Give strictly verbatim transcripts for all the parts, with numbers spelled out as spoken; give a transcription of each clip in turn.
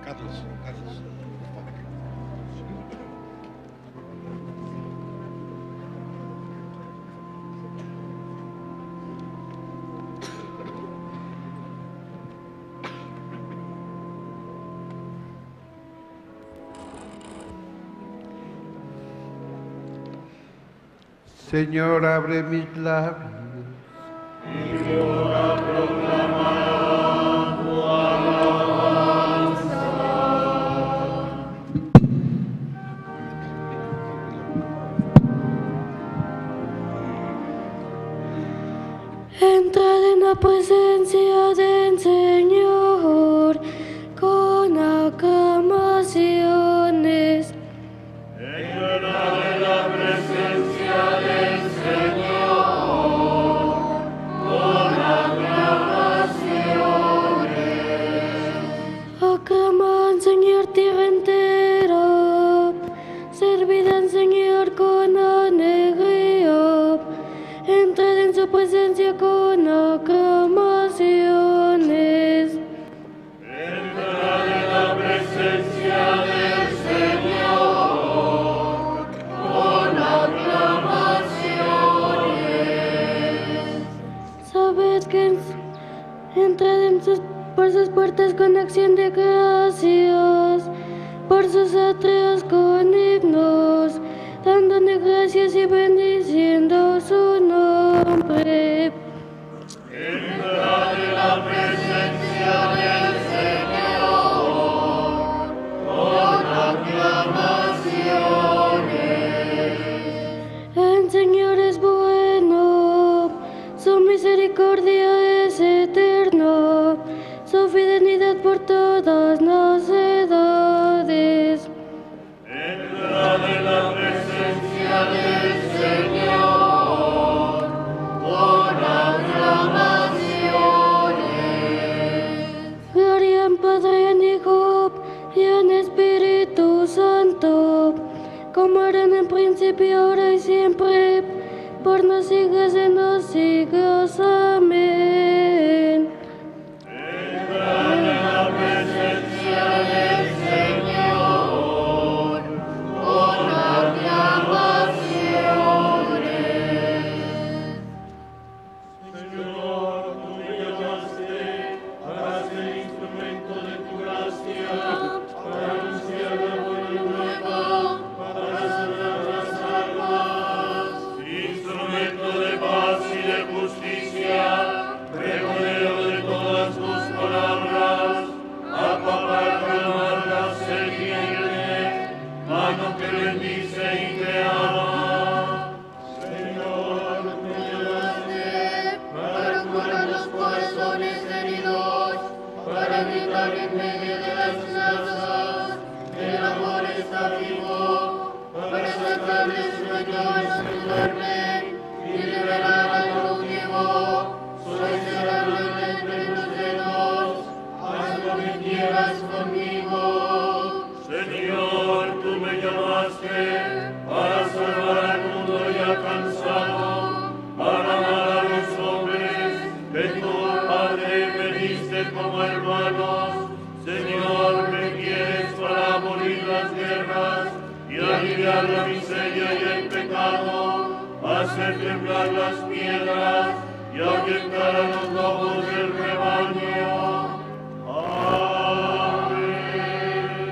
Carlos, Carlos. Señor, abre mis labios. Mi boca proclamará tu alabanza. Entrad en la presencia del Señor con aclamaciones. Entrad en la presencia del Señor con aclamaciones. Aclama al Señor tierra entera, servid al Señor con alegría, entrad en su presencia con aclamaciones. Entrad en la presencia del Señor con aclamaciones. Sabed que entrad en sus, por sus puertas con acción de gracias, por sus atrios con himnos, dándole gracias y bendiciendo su nombre. Entrad en la presencia del Señor con aclamaciones. El Señor es bueno, su misericordia es eterna, su fidelidad por todas las edades. Entrad en la presencia del Señor con aclamaciones. Gloria al Padre, al Hijo y al Espíritu Santo, como era en el principio, ahora y siempre, por los siglos de los siglos. Amén. Entrad en la presencia del Señor con aclamaciones. Señor, tú me llamaste para ser instrumento de tu gracia, para anunciar la buena nueva, para sanar las almas. Instrumento de paz y de justicia, pregonero de todas tus palabras, apapar la amarga serpiente, mano que bendice y que ama. Señor, me llamaste para curar los corazones heridos, para gritar en medio de las plazas, el amor está vivo, para sacar del sueño a los que duermen y liberar al cautivo. Soy cerrado entre los dedos, haz lo que quieras conmigo. Señor, tú me llamaste para salvar al mundo ya cansado, para amar a los hombres que tú, Padre, me diste como hermanos. Señor, me quieres para abolir las guerras y aliviar la miseria y el pecado, hacer temblar las piedras y ahuyentar a los lobos del rebaño. Amén.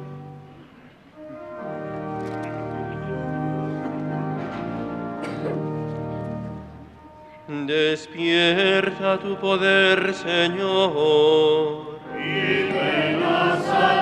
Despierta tu poder, Señor. Y ven a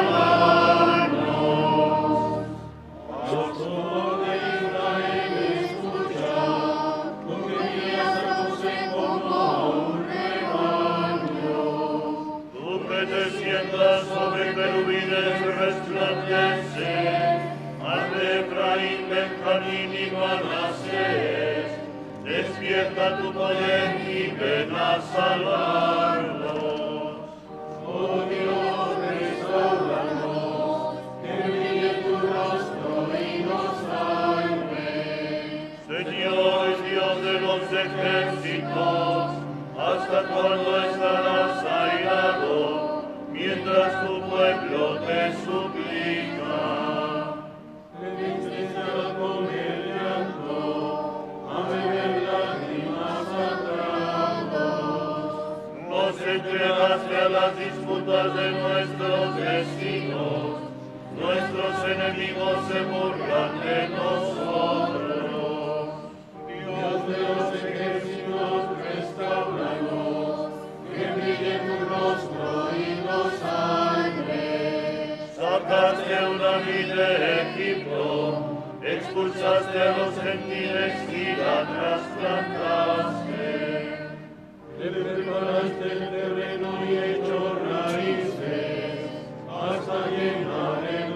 salvarnos. Pastor de Israel, escucha, tú que guías a José como a un rebaño. Tú que te sientas sobre querubines resplandecientes, haz de Efraín, Benjamín y Manasés. Despierta tu poder y ven a salvarnos. Oh Dios, restauranos, que brille tu rostro y nos salve. Señor Dios de los ejércitos, ¿hasta cuándo estarás airado? mientras tu pueblo te suplica. Entristecida con el llanto, a beber lágrimas atragos. Nos entregaste a las disputas de nuestros vecinos, nuestros enemigos se burlan de nosotros. Dios de los ejércitos, restauranos, que brille tu rostro y nos salve. Sacaste una vida de Egipto, expulsaste a los gentiles y la trasplantaste. Le preparaste el terreno y echó raíces hasta llenar el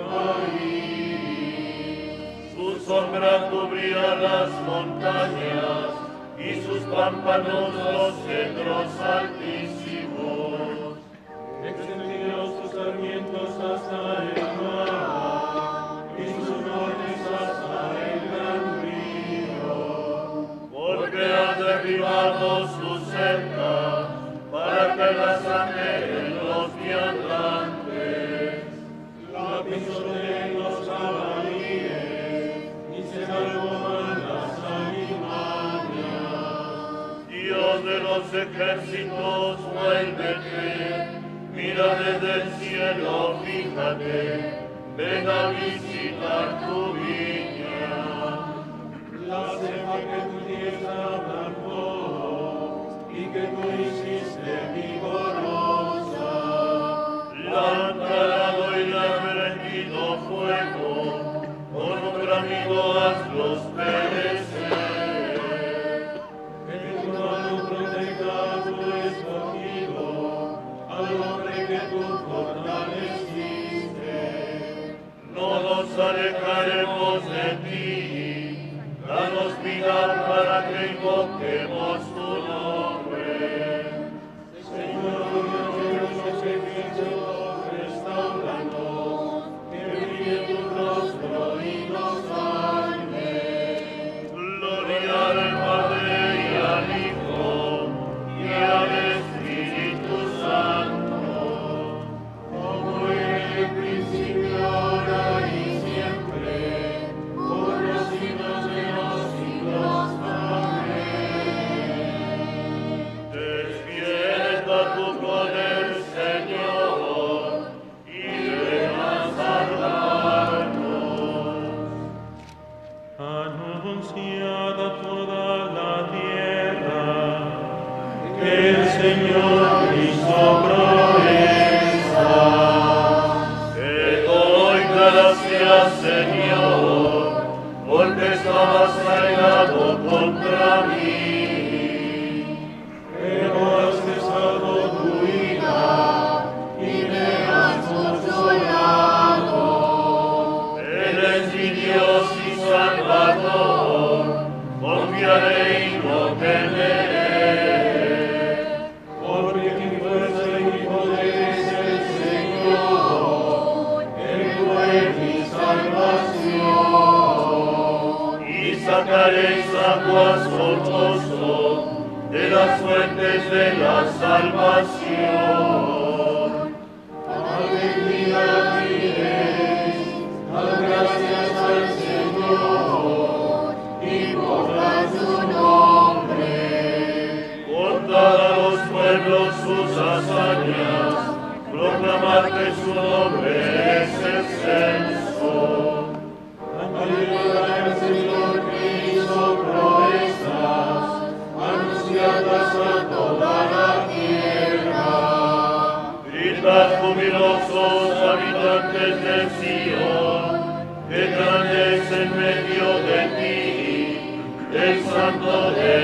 país. Su sombra cubría las montañas y sus pámpanos los cedros altísimos. Extendió sus sarmientos hasta el mar y sus nortes hasta el gran río. Porque has derribado su cerca para que las anhelen los viandantes. La pisoteen los jabalíes y se salvan las alimañas. Dios de los ejércitos, vuélvete, mira desde el cielo, fíjate, ven a visitar tu viña. La cepa que tu tierra plantó y que tú hiciste vigorosa, la han talado y la han prendido fuego, con un bramido hazlos perecer. Que tu mano proteja a tu escogido, al hombre que tú fortaleciste. No nos alejaremos de ti, danos vida para que invoquemos tu nombre. Señor Dios de los ejércitos, restauranos, que brille tu rostro y nos salve. Gloria al Padre y al Hijo y al Espíritu Santo, como en el principio, ahora y siempre, por los siglos de los siglos. Amén. Despierta tu poder, Señor, y ven a salvarnos. Anunciad a toda la tierra que el Señor hizo proezas. Te doy gracias, Señor, porque estabas airado contra mí. Pero has cesado tu ira y me has consolado. Eres mi Dios y Salvador, confiaré y no temeré. Porque mi fuerza y mi poder es el Señor, Él fue mi salvación. Y sacaréis aguas por gozo de las fuentes de la salvación. Alegría diréis, dad gracias al Señor, invocad su nombre. Contad a los pueblos sus hazañas, proclamad que su nombre es excelso. Aleluya al Señor que hizo proezas, anunciadas a toda la tierra. Gritad jubilosos, habitantes de Sion, que grande es en medio de ti el Santo de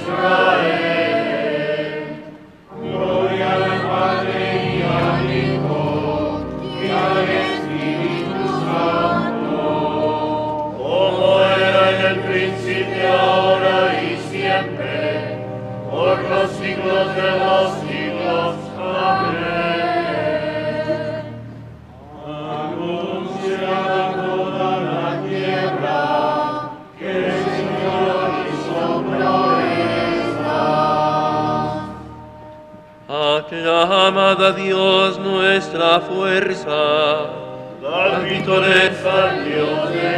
Israel. Gloria al Padre y al Hijo y al Espíritu Santo, como era en el principio, ahora y siempre, por los siglos de los siglos. Amén. Anunciad a toda la tierra que el Señor hizo proezas. Aclamad Amada Dios, nuestra fuerza. Dad vítores al Dios de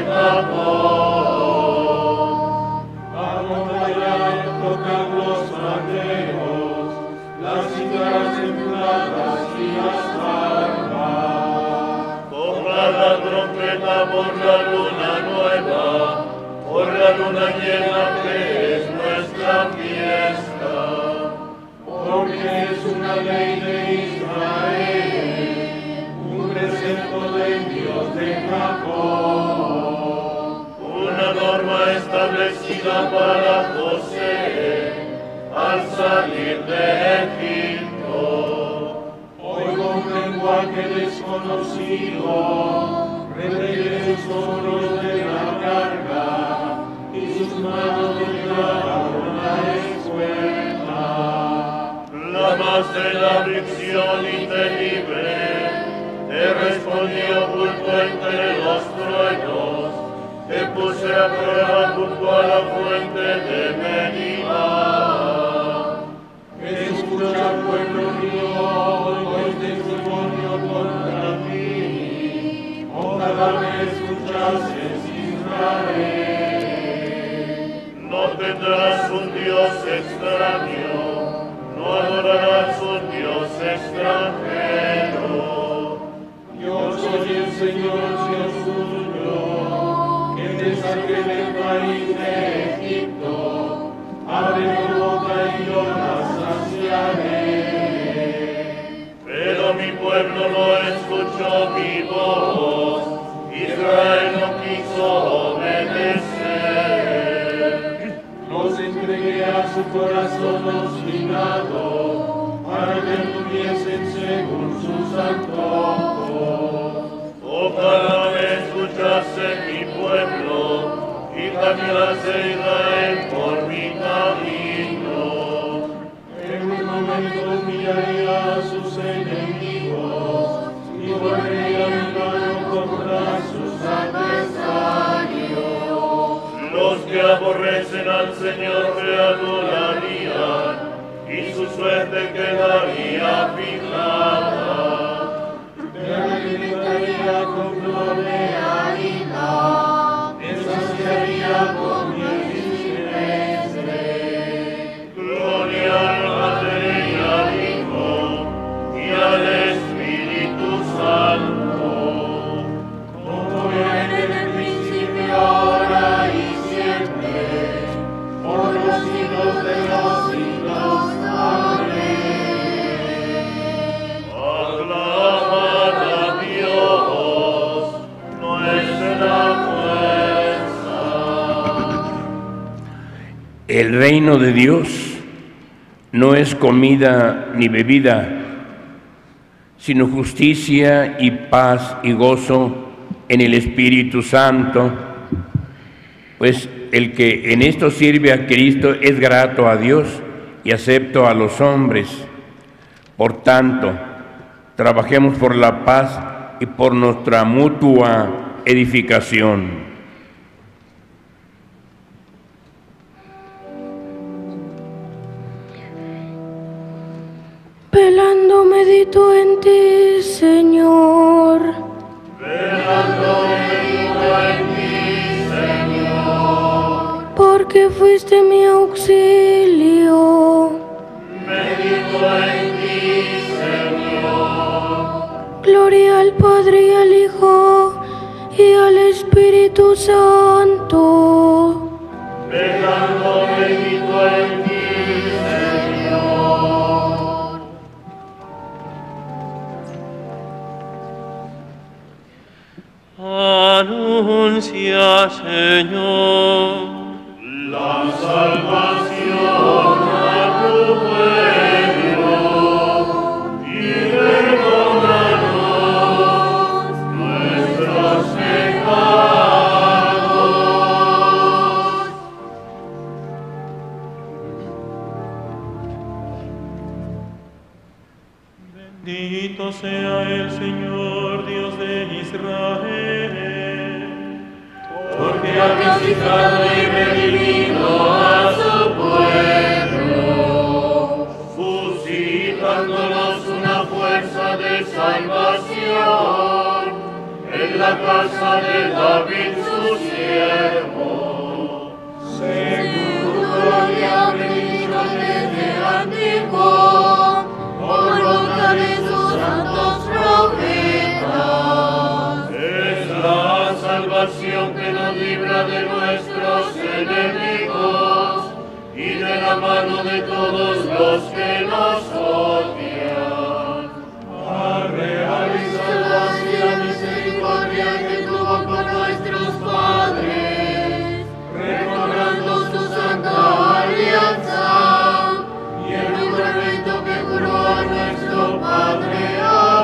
Jacob. Acompañad, tocad los panderos, las cítaras templadas y las arpas. Tocar la trompeta por la luna nueva, por la luna llena que es nuestra fiesta. Porque es una ley de Israel, un precepto del Dios de Jacob, una norma establecida para José al salir de Egipto. Oigo un lenguaje desconocido, repliegue sus hombros de la carga y sus manos de la escuela. Clamas de la aflicción y te libré, te respondí oculto entre los truenos, te puse a prueba junto a la fuente de Meribá. Escucha, pueblo mío, hoy testimonio contra ti, ojalá me escuchases, Israel. No tendrás un Dios extraño, no adorarás un Dios extranjero. Yo soy el Señor Dios tuyo, que te saqué del país de Egipto. Abre tu boca y yo la saciaré. Pero mi pueblo no escuchó mi voz, Israel no quiso obedecer. Los entregué a su corazón obstinado, para que anduviesen según sus antojos. Ojalá me escuchase mi pueblo, y caminase Israel por mi camino. En un momento humillaría a sus enemigos, y volvería mi mano contra sus adversarios. Los que aborrecen al Señor le adorarían, y su suerte quedaría fijada. Te alimentaría con flor de harina, te saciaría con miel silvestre. Gloria al Padre y al Hijo y al Espíritu Santo, como era en el principio, ahora y siempre, por los siglos de los siglos. Amén. Aclamad a Dios, nuestra fuerza. El reino de Dios no es comida ni bebida, sino justicia y paz y gozo en el Espíritu Santo, pues el que en esto sirve a Cristo es grato a Dios y acepto a los hombres. Por tanto, trabajemos por la paz y por nuestra mutua edificación. Velando medito en ti, Señor. Velando medito en ti, Señor. Porque fuiste mi auxilio. Medito en ti, Señor. Gloria al Padre y al Hijo y al Espíritu Santo. Velando medito en ti, Señor. Anuncia, Señor, la salvación a tu pueblo y perdónanos nuestros pecados. Bendito sea el Señor, Dios de Israel, porque ha visitado y redimido a su pueblo, suscitándonos una la casa de David su siervo. Seguro le habré dicho desde antiguo, por boca de sus santos profetas. Es la salvación que nos libra de nuestros enemigos y de la mano de todos los que nos odian. Ha realizado así la misericordia que tuvo con nuestros padres, recordando su santa alianza y el juramento que juró a nuestro padre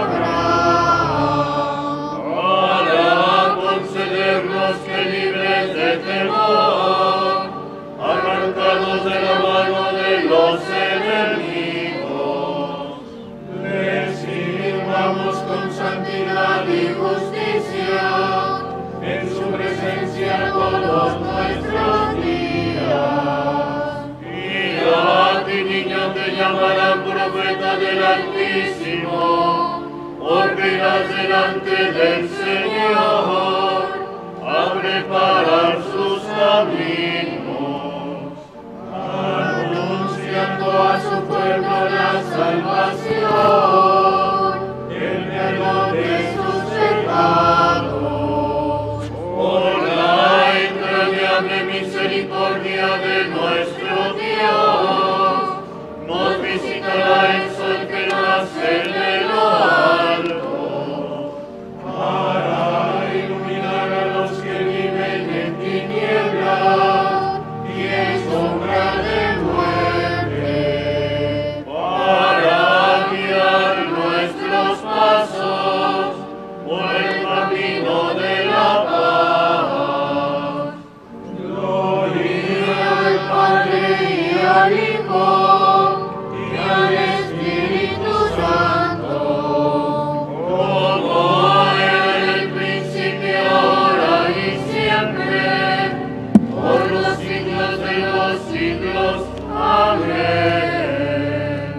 Abraham, Para concedernos que libres de temor, arrancados de la mano de los enemigos, le sirvamos con santidad y justicia en su presencia todos nuestros días. y a ti, niño, te llamarán profeta del Altísimo, porque irás delante del Señor a preparar sus caminos, Anunciando a su pueblo la salvación, el perdón de sus pecados. por la entrañable misericordia de nuestro Dios, nos visitará el sol que nace de lo alto, Para iluminar a los que viven en tinieblas y en sombra de muerte, para guiar nuestros pasos por el camino de la paz. gloria al Padre y al Hijo y al Espíritu Santo, Como era en el principio, ahora y siempre, por los siglos de los siglos. Amén.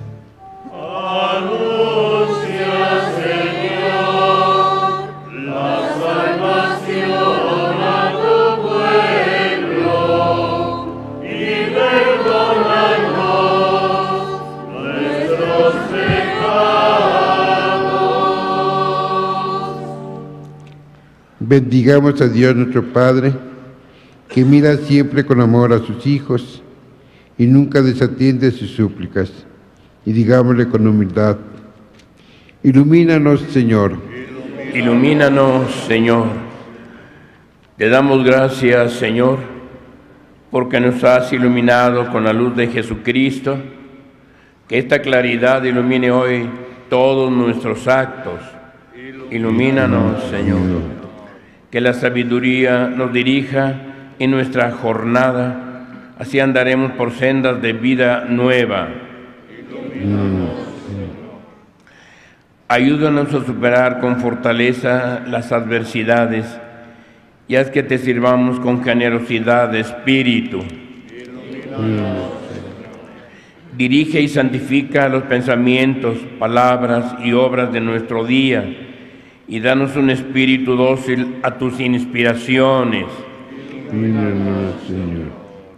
Anuncia, Señor, la salvación a tu pueblo y perdónanos nuestros pecados. Bendigamos a Dios nuestro Padre, que mira siempre con amor a sus hijos y nunca desatiende sus súplicas. Y digámosle con humildad: ilumínanos, Señor. Ilumínanos, Señor. Te damos gracias, Señor, porque nos has iluminado con la luz de Jesucristo. Que esta claridad ilumine hoy todos nuestros actos. Ilumínanos, Señor. Que la sabiduría nos dirija en nuestra jornada. Así andaremos por sendas de vida nueva. Ayúdanos a superar con fortaleza las adversidades y haz que te sirvamos con generosidad de espíritu. Dirige y santifica los pensamientos, palabras y obras de nuestro día y danos un espíritu dócil a tus inspiraciones. Ilumínanos, Señor.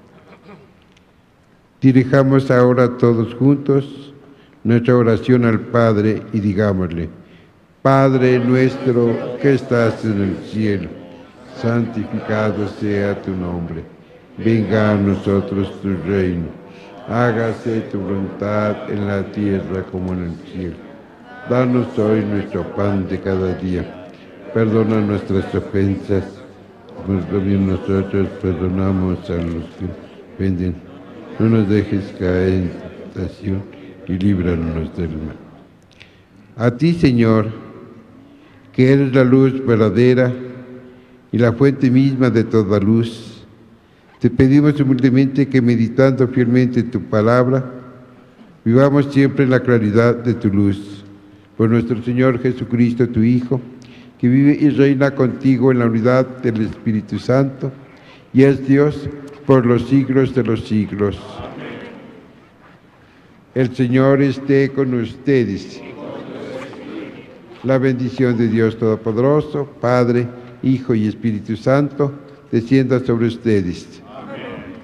Dirijamos ahora todos juntos nuestra oración al Padre y digámosle: Padre nuestro que estás en el cielo, santificado sea tu nombre. Venga a nosotros tu reino. Hágase tu voluntad en la tierra como en el cielo. Danos hoy nuestro pan de cada día. Perdona nuestras ofensas, como también nosotros perdonamos a los que ofenden. No nos dejes caer en tentación y líbranos del mal. A ti, Señor, que eres la luz verdadera y la fuente misma de toda luz, te pedimos humildemente que, meditando fielmente tu palabra, vivamos siempre en la claridad de tu luz. Por nuestro Señor Jesucristo, tu Hijo, que vive y reina contigo en la unidad del Espíritu Santo, y es Dios por los siglos de los siglos. Amén. El Señor esté con ustedes. La bendición de Dios Todopoderoso, Padre, Hijo y Espíritu Santo, descienda sobre ustedes. Amén.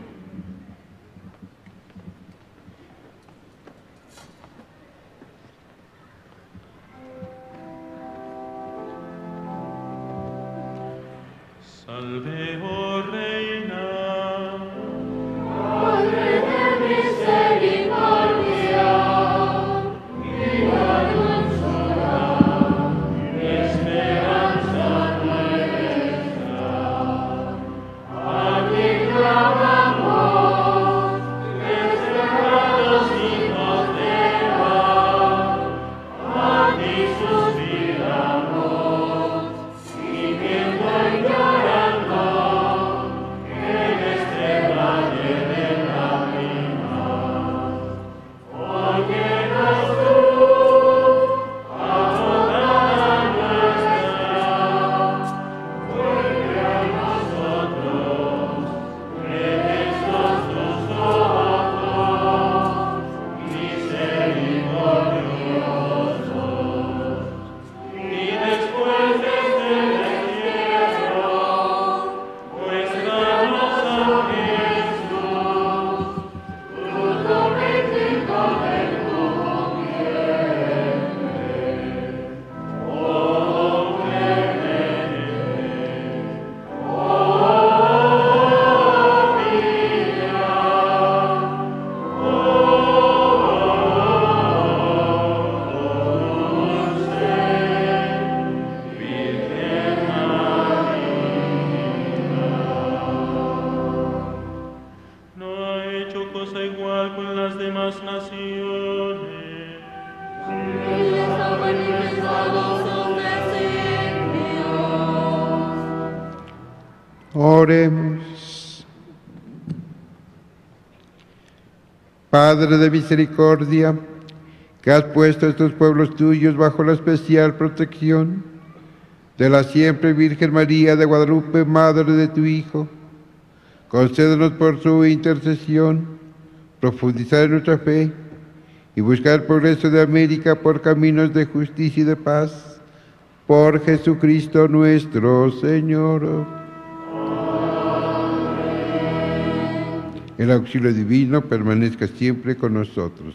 Salve, oh Reina. Madre de misericordia, vida dulzura, esperanza nuestra. A ti clamamos, desterrados hijos de Eva, a ti suspiramos, gimiendo y llorando en este valle de lágrimas. Óyenos tú, abogada nuestra, vuelve a nosotros, prestos tus ojos, misericordiosos. Y después de este destierro, muéstranos a Jesús, fruto bendito de tu vientre. Oh clemente, oh vida, oh dulce Virgen María. No ha hecho cosa igual con las demás naciones. Ellas han manifestado sus designios. Oremos. Padre de misericordia, que has puesto a estos pueblos tuyos bajo la especial protección de la siempre Virgen María de Guadalupe, Madre de tu Hijo, concédenos por su intercesión profundizar en nuestra fe y buscar el progreso de América por caminos de justicia y de paz. Por Jesucristo nuestro Señor. El auxilio divino permanezca siempre con nosotros.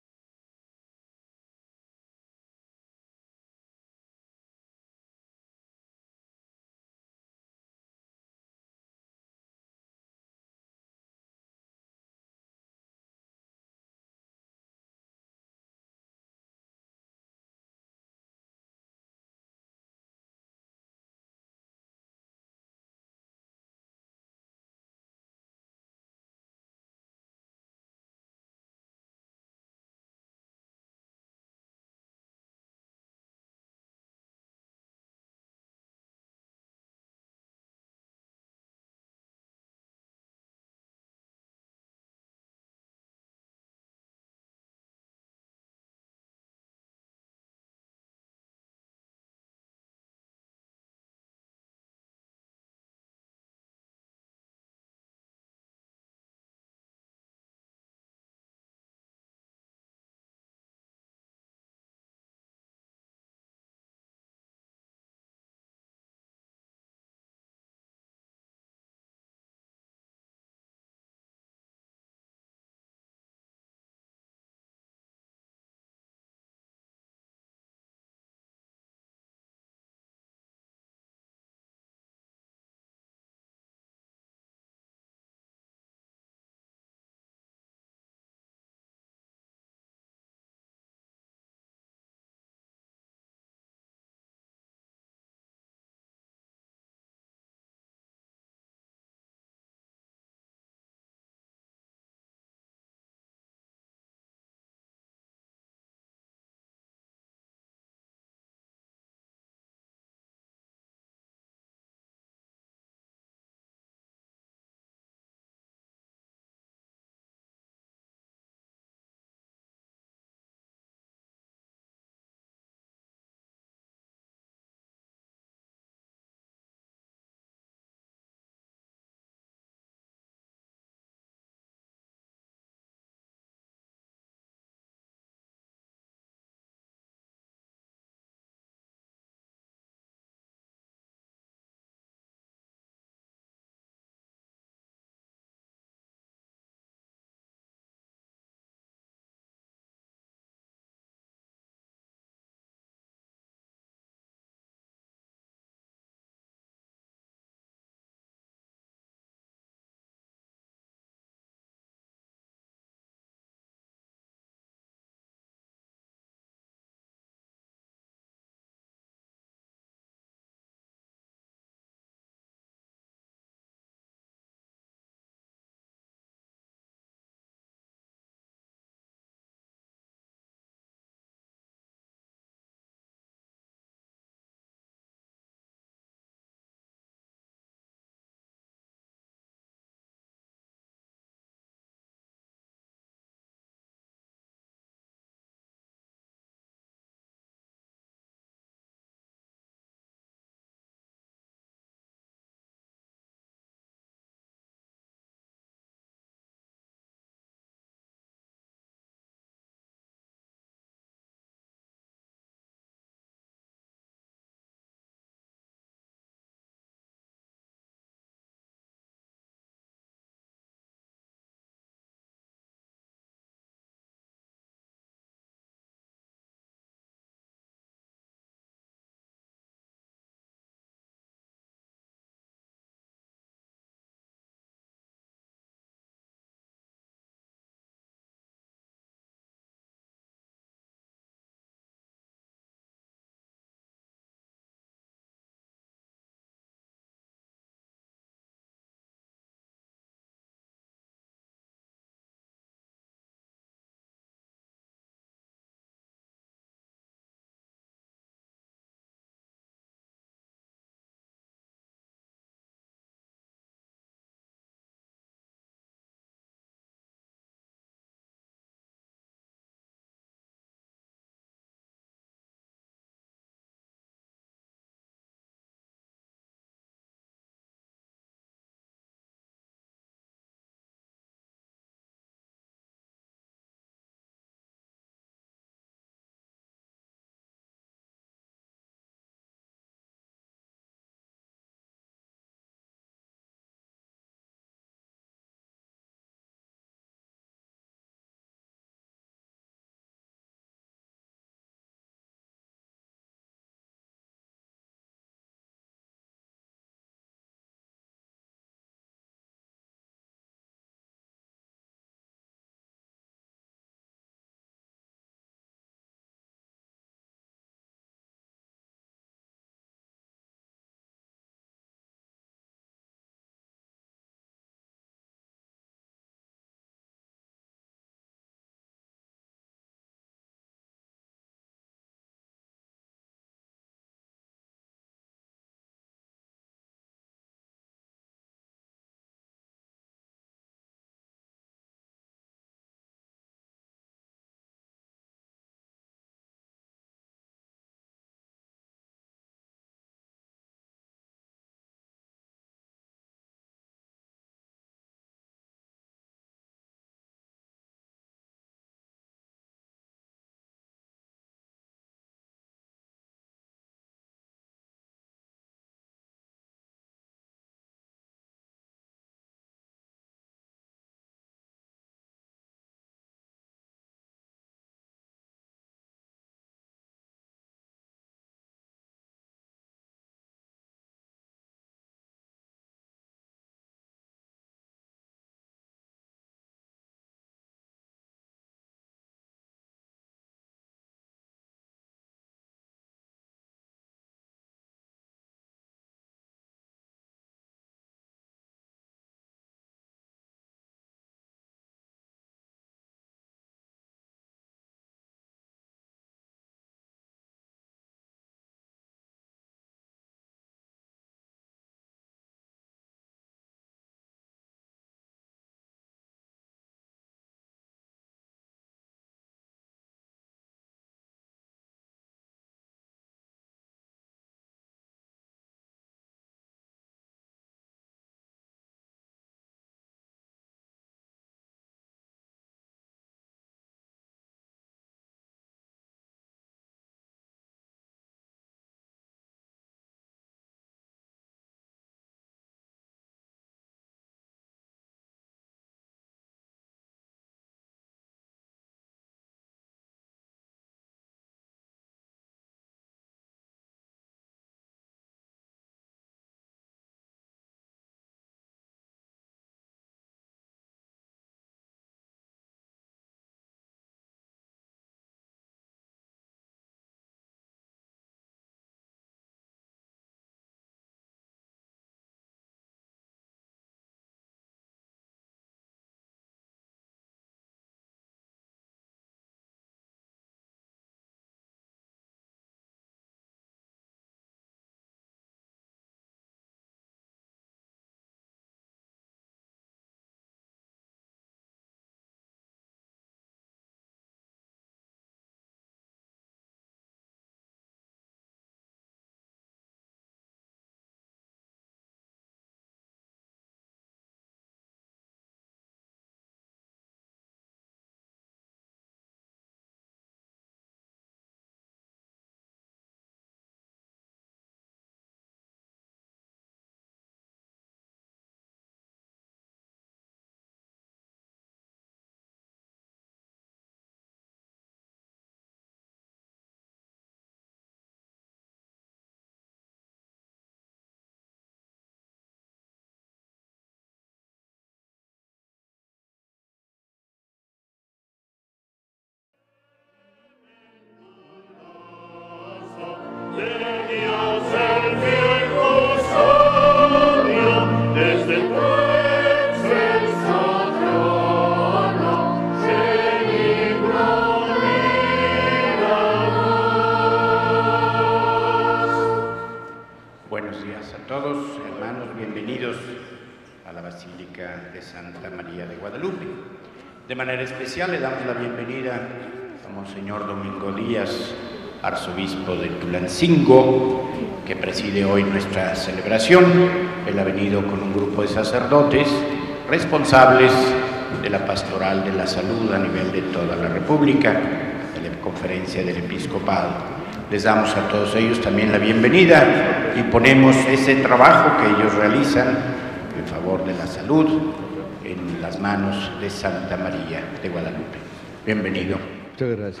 Basílica de Santa María de Guadalupe. De manera especial le damos la bienvenida a Monseñor Domingo Díaz, arzobispo de Tulancingo, que preside hoy nuestra celebración. Él ha venido con un grupo de sacerdotes responsables de la pastoral de la salud a nivel de toda la República, de la Conferencia del Episcopado. Les damos a todos ellos también la bienvenida y ponemos ese trabajo que ellos realizan en favor de la salud en las manos de Santa María de Guadalupe. Bienvenido. Muchas gracias.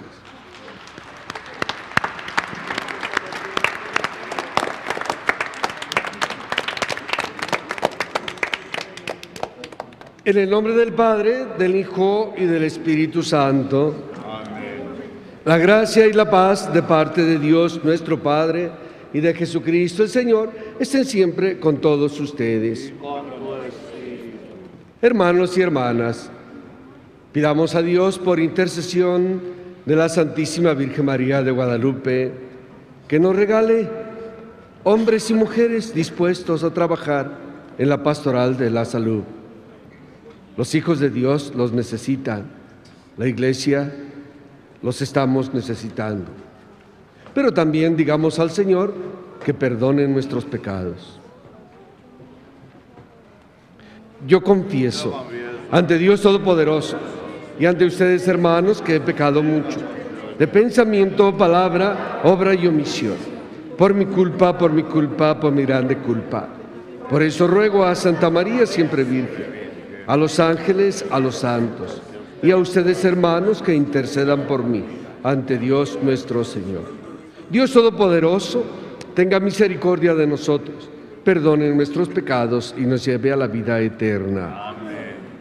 En el nombre del Padre, del Hijo y del Espíritu Santo. Amén. La gracia y la paz de parte de Dios nuestro Padre y de Jesucristo el Señor estén siempre con todos ustedes. Hermanos y hermanas, pidamos a Dios por intercesión de la Santísima Virgen María de Guadalupe que nos regale hombres y mujeres dispuestos a trabajar en la pastoral de la salud. Los hijos de Dios los necesitan, la Iglesia los estamos necesitando. Pero también digamos al Señor que perdone nuestros pecados. Yo confieso ante Dios Todopoderoso y ante ustedes, hermanos, que he pecado mucho, de pensamiento, palabra, obra y omisión, por mi culpa, por mi culpa, por mi grande culpa. Por eso ruego a Santa María siempre Virgen, a los ángeles, a los santos, y a ustedes, hermanos, que intercedan por mí ante Dios nuestro Señor. Dios Todopoderoso, tenga misericordia de nosotros, perdone nuestros pecados y nos lleve a la vida eterna. Amén.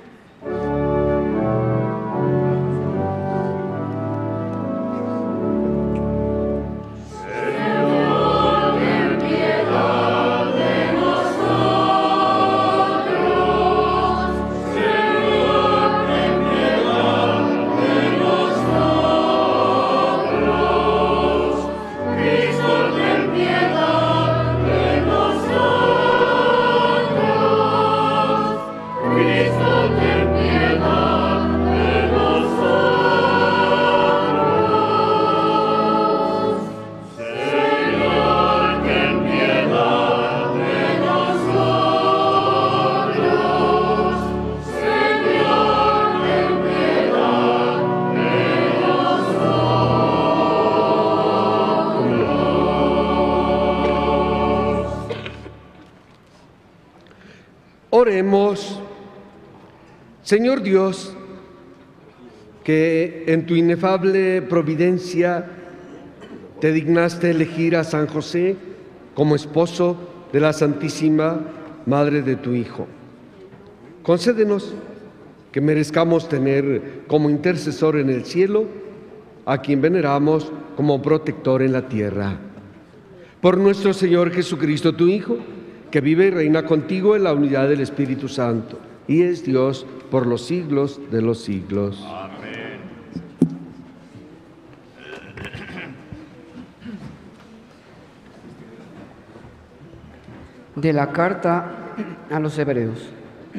Oremos. Señor Dios, que en tu inefable providencia te dignaste elegir a San José como esposo de la Santísima Madre de tu Hijo. Concédenos que merezcamos tener como intercesor en el cielo a quien veneramos como protector en la tierra. Por nuestro Señor Jesucristo, tu Hijo, que vive y reina contigo en la unidad del Espíritu Santo, y es Dios por los siglos de los siglos. Amén. De la carta a los Hebreos.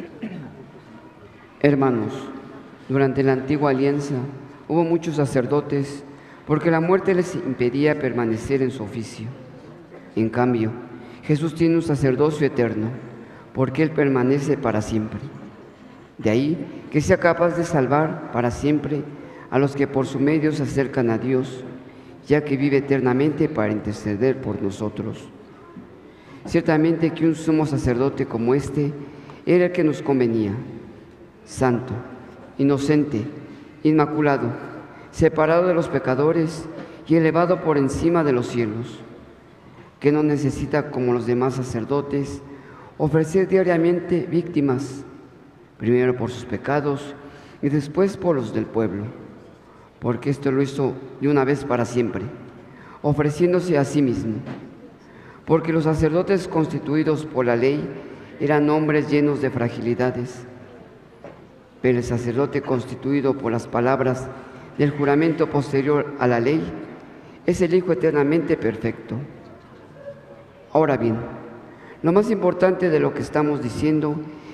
Hermanos, durante la antigua alianza hubo muchos sacerdotes porque la muerte les impedía permanecer en su oficio. En cambio, Jesús tiene un sacerdocio eterno, porque Él permanece para siempre. De ahí que sea capaz de salvar para siempre a los que por su medio se acercan a Dios, ya que vive eternamente para interceder por nosotros. Ciertamente que un sumo sacerdote como este era el que nos convenía, santo, inocente, inmaculado, separado de los pecadores y elevado por encima de los cielos, que no necesita, como los demás sacerdotes, ofrecer diariamente víctimas, primero por sus pecados y después por los del pueblo, porque esto lo hizo de una vez para siempre, ofreciéndose a sí mismo. Porque los sacerdotes constituidos por la ley eran hombres llenos de fragilidades, pero el sacerdote constituido por las palabras del juramento posterior a la ley es el Hijo eternamente perfecto. Ahora bien, lo más importante de lo que estamos diciendo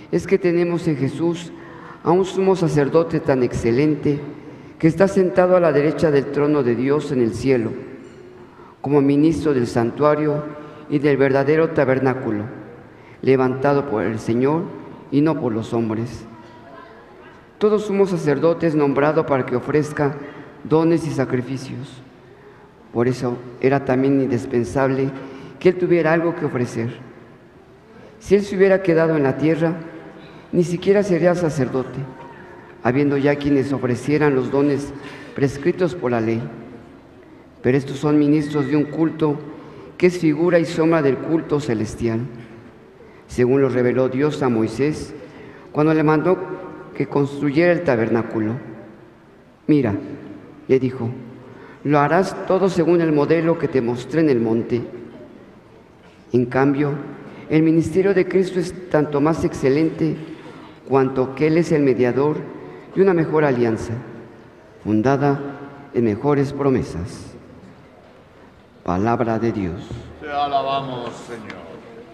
es que tenemos en Jesús a un sumo sacerdote tan excelente que está sentado a la derecha del trono de Dios en el cielo, como ministro del santuario y del verdadero tabernáculo, levantado por el Señor y no por los hombres. Todo sumo sacerdote es nombrado para que ofrezca dones y sacrificios. Por eso era también indispensable que él tuviera algo que ofrecer. Si él se hubiera quedado en la tierra, ni siquiera sería sacerdote, habiendo ya quienes ofrecieran los dones prescritos por la ley. Pero estos son ministros de un culto que es figura y sombra del culto celestial, según lo reveló Dios a Moisés cuando le mandó que construyera el tabernáculo. Mira, le dijo, lo harás todo según el modelo que te mostré en el monte. En cambio, el ministerio de Cristo es tanto más excelente cuanto que Él es el mediador de una mejor alianza, fundada en mejores promesas. Palabra de Dios. Te alabamos, Señor.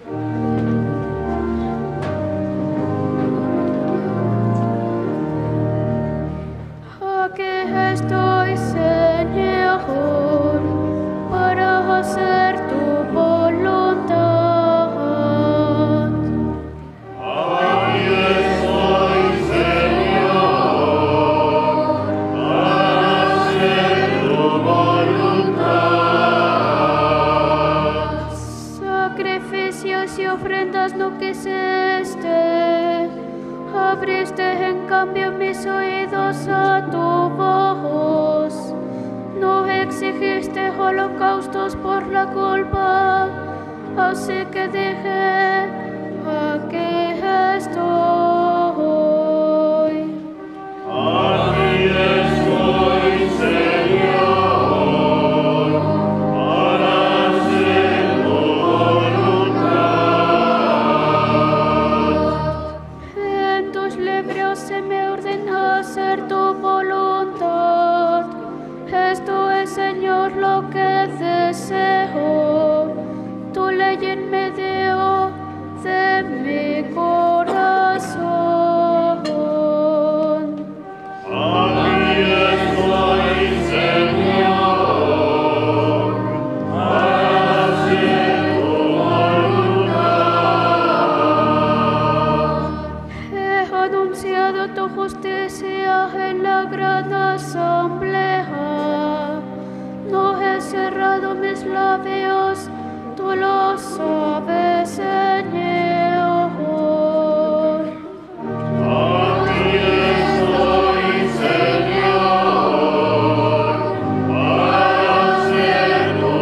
Aquí estoy, Señor, para hacer tu voluntad. Aquí estoy, Señor, para hacer tu voluntad. Sacrificios y ofrendas no quisiste, abriste en cambio mis oídos a tu voz. No exigiste holocaustos por la culpa, así que dije, aquí estoy. Aquí estoy, Señor, para hacer tu voluntad. En tus libros se me ordena hacer tu voluntad. Esto es, Señor, lo que deseo, tu ley en medio de mi corazón. Aquí estoy, Señor, para hacer tu voluntad. He anunciado tu justicia en la gran asamblea. No he cerrado mis labios, tú lo sabes, Señor. Aquí estoy, Señor, para hacer tu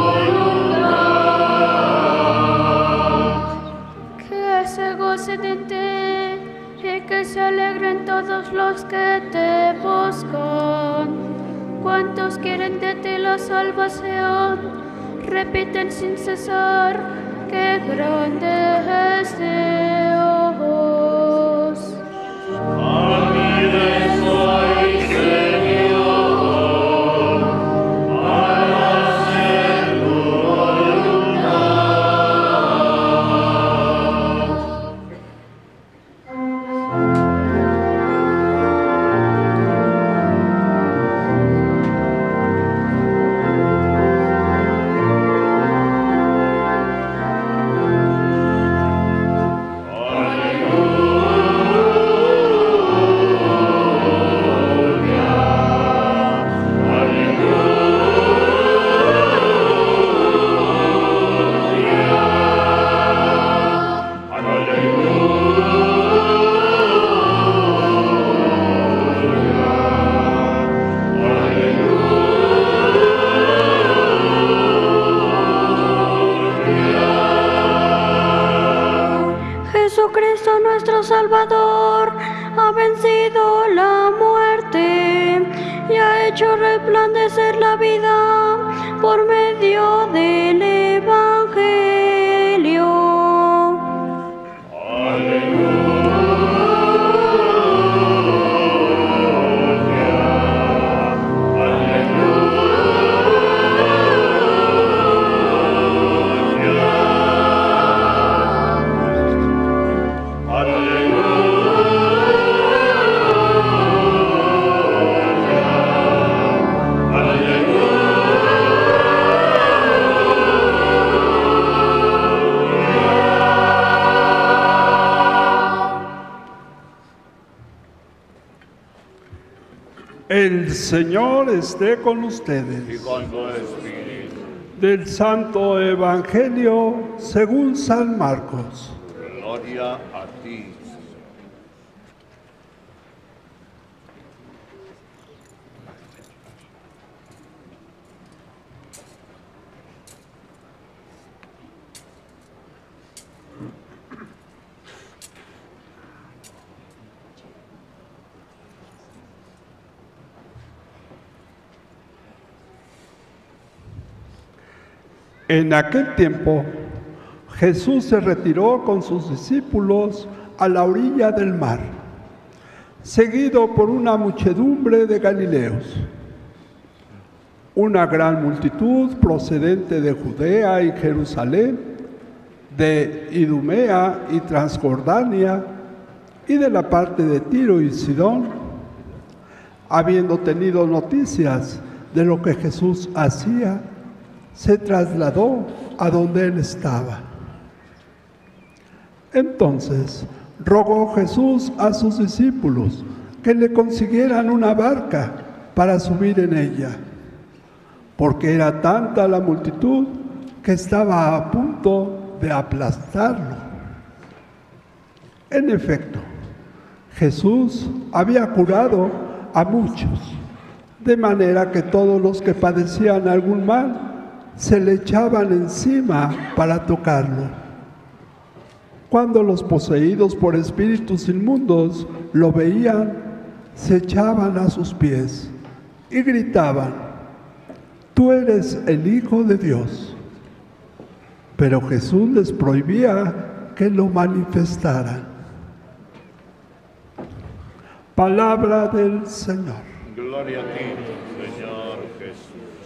voluntad. Que se gocen en ti y que se alegren todos los que te buscan. Cuantos quieren de ti la salvación, repiten sin cesar, qué grande es Dios. Aquí estoy, Señor, para hacer tu Jesucristo nuestro Salvador ha vencido la muerte y ha hecho resplandecer la vida por medio del Evangelio. Aleluya. El Señor esté con ustedes. Y con tu espíritu. Del Santo Evangelio según San Marcos. Gloria a ti. En aquel tiempo, Jesús se retiró con sus discípulos a la orilla del mar, seguido por una muchedumbre de galileos. Una gran multitud procedente de Judea y Jerusalén, de Idumea y Transjordania, y de la parte de Tiro y Sidón, habiendo tenido noticias de lo que Jesús hacía, se trasladó a donde él estaba. Entonces rogó Jesús a sus discípulos que le consiguieran una barca para subir en ella, porque era tanta la multitud que estaba a punto de aplastarlo. En efecto, Jesús había curado a muchos, de manera que todos los que padecían algún mal se le echaban encima para tocarlo. Cuando los poseídos por espíritus inmundos lo veían, se echaban a sus pies y gritaban: «Tú eres el Hijo de Dios». Pero Jesús les prohibía que lo manifestaran. Palabra del Señor. Gloria a ti, Señor Jesús.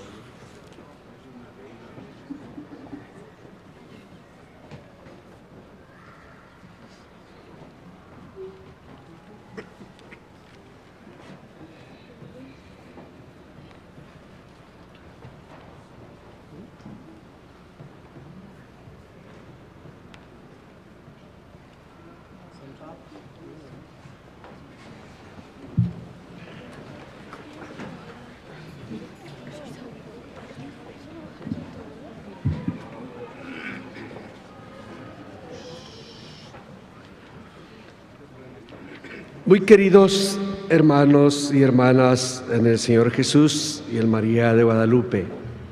Muy queridos hermanos y hermanas en el Señor Jesús y en María de Guadalupe,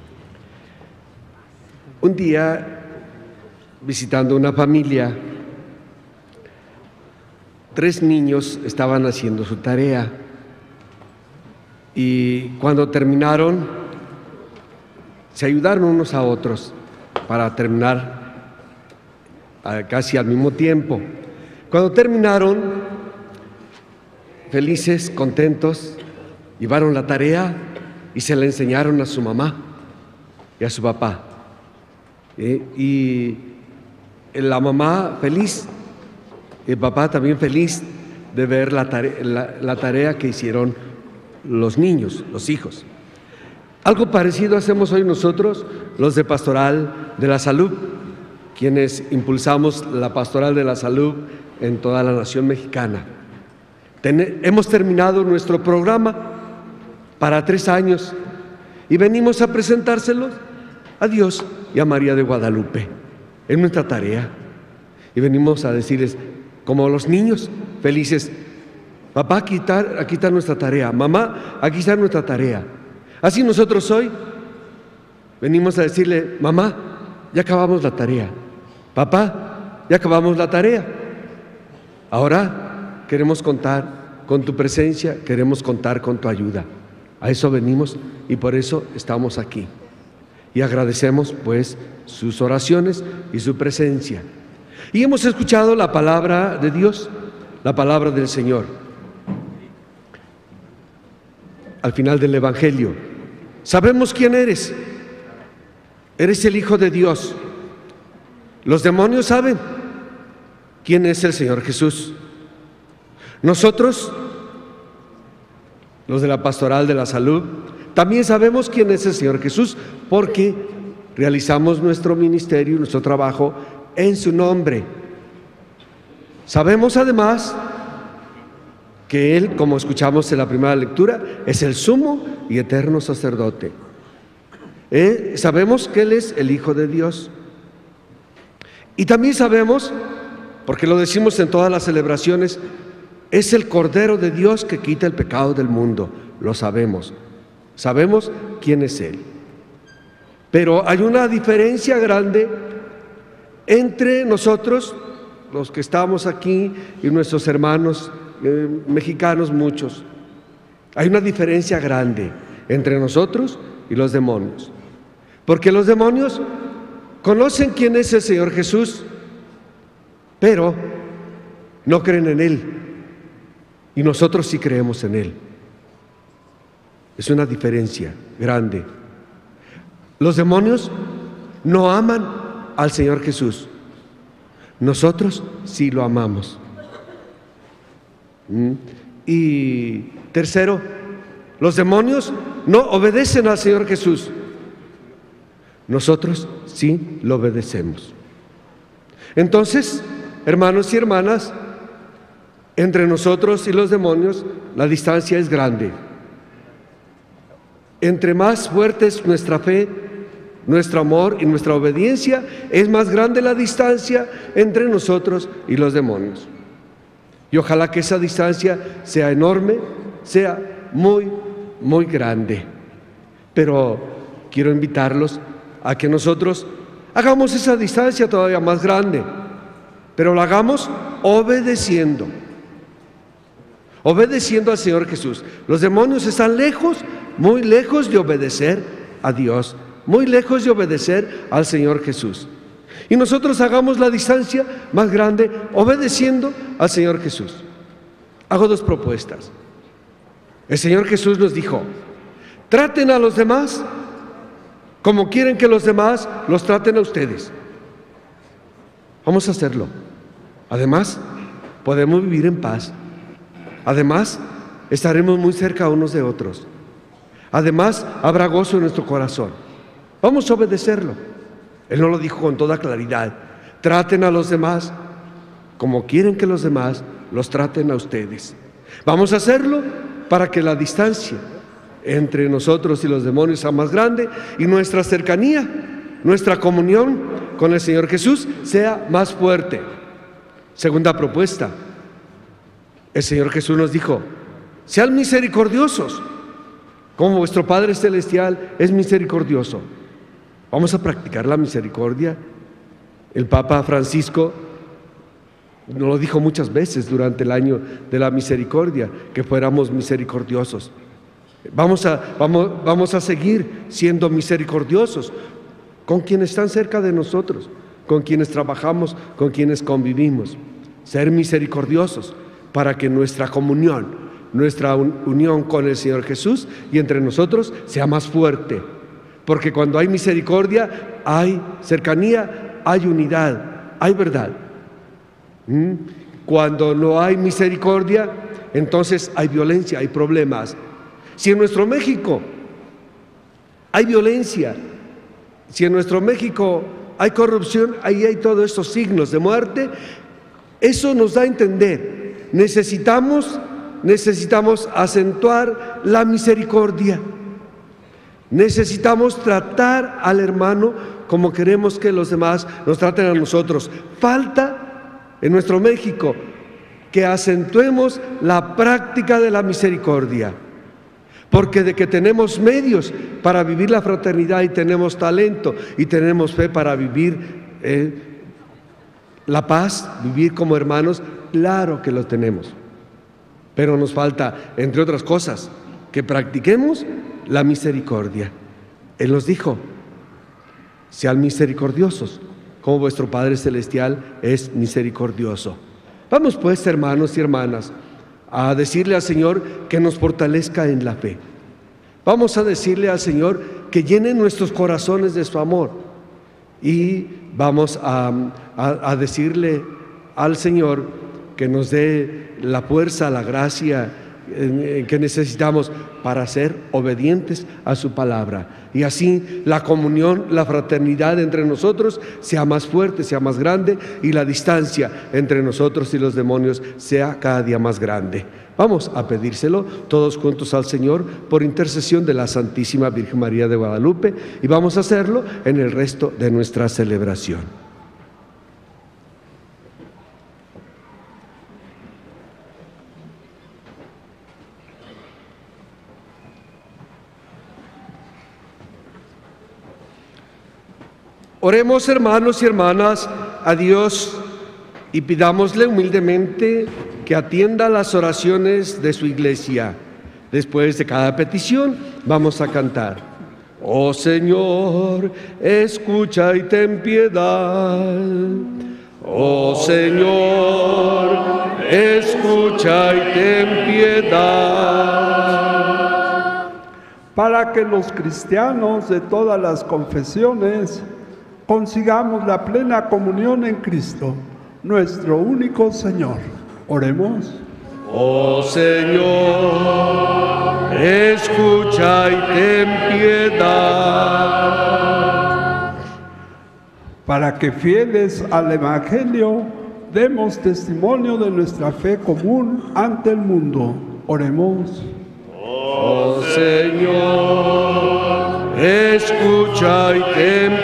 un día visitando una familia, tres niños estaban haciendo su tarea y cuando terminaron se ayudaron unos a otros para terminar casi al mismo tiempo. Cuando terminaron, felices, contentos, llevaron la tarea y se la enseñaron a su mamá y a su papá. ¿Eh? Y la mamá feliz, el papá también feliz de ver la tarea, la, la tarea que hicieron los niños, los hijos. Algo parecido hacemos hoy nosotros, los de Pastoral de la Salud, quienes impulsamos la Pastoral de la Salud en toda la nación mexicana. Ten, hemos terminado nuestro programa para tres años y venimos a presentárselos a Dios y a María de Guadalupe. Es nuestra tarea. Y venimos a decirles, como los niños felices: papá, aquí está, aquí está nuestra tarea. Mamá, aquí está nuestra tarea. Así nosotros hoy venimos a decirle: mamá, ya acabamos la tarea. Papá, ya acabamos la tarea. Ahora queremos contar con tu presencia, queremos contar con tu ayuda. A eso venimos y por eso estamos aquí. Y agradecemos pues sus oraciones y su presencia. Y hemos escuchado la palabra de Dios, la palabra del Señor. Al final del Evangelio, sabemos quién eres. Eres el Hijo de Dios. Los demonios saben quién es el Señor Jesús. Nosotros, los de la Pastoral de la Salud, también sabemos quién es el Señor Jesús, porque realizamos nuestro ministerio, nuestro trabajo en su nombre. Sabemos además que Él, como escuchamos en la primera lectura, es el sumo y eterno sacerdote. ¿Eh? Sabemos que Él es el Hijo de Dios. Y también sabemos, porque lo decimos en todas las celebraciones, es el Cordero de Dios que quita el pecado del mundo. Lo sabemos. Sabemos quién es Él. Pero hay una diferencia grande entre nosotros, los que estamos aquí, y nuestros hermanos eh, mexicanos, muchos. Hay una diferencia grande entre nosotros y los demonios. Porque los demonios conocen quién es el Señor Jesús, pero no creen en Él. Y nosotros sí creemos en Él. Es una diferencia grande. Los demonios no aman al Señor Jesús. Nosotros sí lo amamos. ¿Mm? Y tercero, los demonios no obedecen al Señor Jesús. Nosotros sí lo obedecemos. Entonces, hermanos y hermanas, entre nosotros y los demonios la distancia es grande. Entre más fuerte es nuestra fe, nuestro amor y nuestra obediencia, es más grande la distancia entre nosotros y los demonios. Y ojalá que esa distancia sea enorme, sea muy, muy grande. Pero quiero invitarlos a que nosotros hagamos esa distancia todavía más grande, pero lo hagamos obedeciendo. Obedeciendo al Señor Jesús. Los demonios están lejos, muy lejos de obedecer a Dios, muy lejos de obedecer al Señor Jesús. Y nosotros hagamos la distancia más grande obedeciendo al Señor Jesús. Hago dos propuestas. El Señor Jesús nos dijo: traten a los demás como quieren que los demás los traten a ustedes. Vamos a hacerlo. Además, podemos vivir en paz. Además, estaremos muy cerca unos de otros. Además, habrá gozo en nuestro corazón. Vamos a obedecerlo. Él nos lo dijo con toda claridad. Traten a los demás como quieren que los demás los traten a ustedes. Vamos a hacerlo para que la distancia entre nosotros y los demonios sea más grande y nuestra cercanía, nuestra comunión con el Señor Jesús sea más fuerte. Segunda propuesta. El Señor Jesús nos dijo: sean misericordiosos, como vuestro Padre Celestial es misericordioso. Vamos a practicar la misericordia. El Papa Francisco nos lo dijo muchas veces durante el año de la misericordia, que fuéramos misericordiosos. Vamos a, vamos, vamos a seguir siendo misericordiosos con quienes están cerca de nosotros, con quienes trabajamos, con quienes convivimos. Ser misericordiosos para que nuestra comunión, nuestra un, unión con el Señor Jesús y entre nosotros sea más fuerte. Porque cuando hay misericordia, hay cercanía, hay unidad, hay verdad. ¿Mm? Cuando no hay misericordia, entonces hay violencia, hay problemas. Si en nuestro México hay violencia, si en nuestro México hay corrupción, ahí hay todos estos signos de muerte, eso nos da a entender. Necesitamos, necesitamos acentuar la misericordia. Necesitamos tratar al hermano como queremos que los demás nos traten a nosotros. Falta en nuestro México que acentuemos la práctica de la misericordia. Porque de que tenemos medios para vivir la fraternidad y tenemos talento y tenemos fe para vivir eh, la paz, vivir como hermanos, claro que lo tenemos. Pero nos falta, entre otras cosas, que practiquemos la misericordia. Él nos dijo: sean misericordiosos, como vuestro Padre Celestial es misericordioso. Vamos pues, hermanos y hermanas, a decirle al Señor que nos fortalezca en la fe. Vamos a decirle al Señor que llene nuestros corazones de su amor. Y vamos a, a, a decirle al Señor que nos dé la fuerza, la gracia que necesitamos para ser obedientes a su palabra. Y así la comunión, la fraternidad entre nosotros sea más fuerte, sea más grande, y la distancia entre nosotros y los demonios sea cada día más grande. Vamos a pedírselo todos juntos al Señor por intercesión de la Santísima Virgen María de Guadalupe, y vamos a hacerlo en el resto de nuestra celebración. Oremos, hermanos y hermanas, a Dios y pidámosle humildemente que atienda las oraciones de su iglesia. Después de cada petición vamos a cantar: Oh Señor, escucha y ten piedad. Oh Señor, escucha y ten piedad. Para que los cristianos de todas las confesiones consigamos la plena comunión en Cristo, nuestro único Señor. Oremos. Oh Señor, escucha y ten piedad. Para que fieles al Evangelio demos testimonio de nuestra fe común ante el mundo. Oremos. Oh Señor, escucha y ten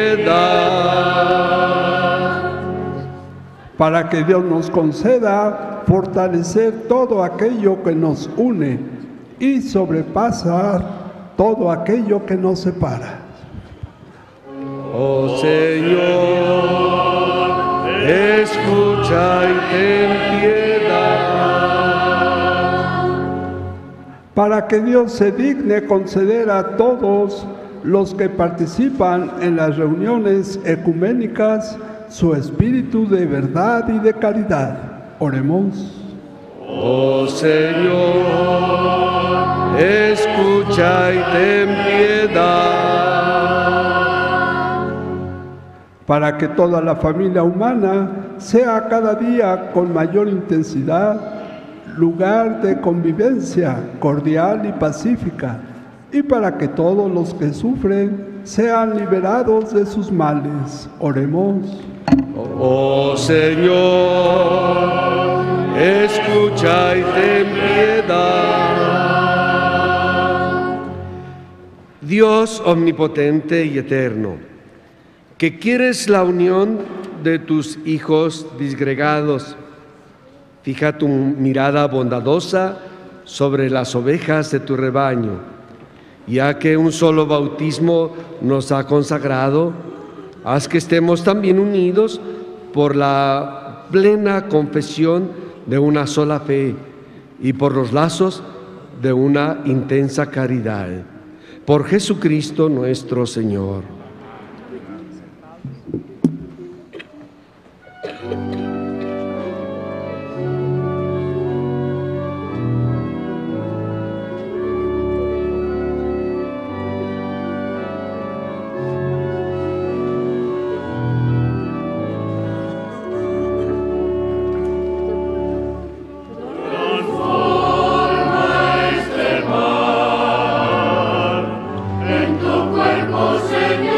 piedad. Para que Dios nos conceda fortalecer todo aquello que nos une y sobrepasar todo aquello que nos separa. Oh Señor, escucha y ten piedad. Para que Dios se digne conceder a todos los que participan en las reuniones ecuménicas su espíritu de verdad y de caridad. Oremos. Oh Señor, escucha y ten piedad. Para que toda la familia humana sea cada día con mayor intensidad lugar de convivencia cordial y pacífica, y para que todos los que sufren sean liberados de sus males. Oremos. Oh Señor, escucha y ten piedad. Dios omnipotente y eterno, que quieres la unión de tus hijos disgregados, fija tu mirada bondadosa sobre las ovejas de tu rebaño, ya que un solo bautismo nos ha consagrado. Haz que estemos también unidos por la plena confesión de una sola fe y por los lazos de una intensa caridad. Por Jesucristo nuestro Señor. En tu cuerpo, Señor.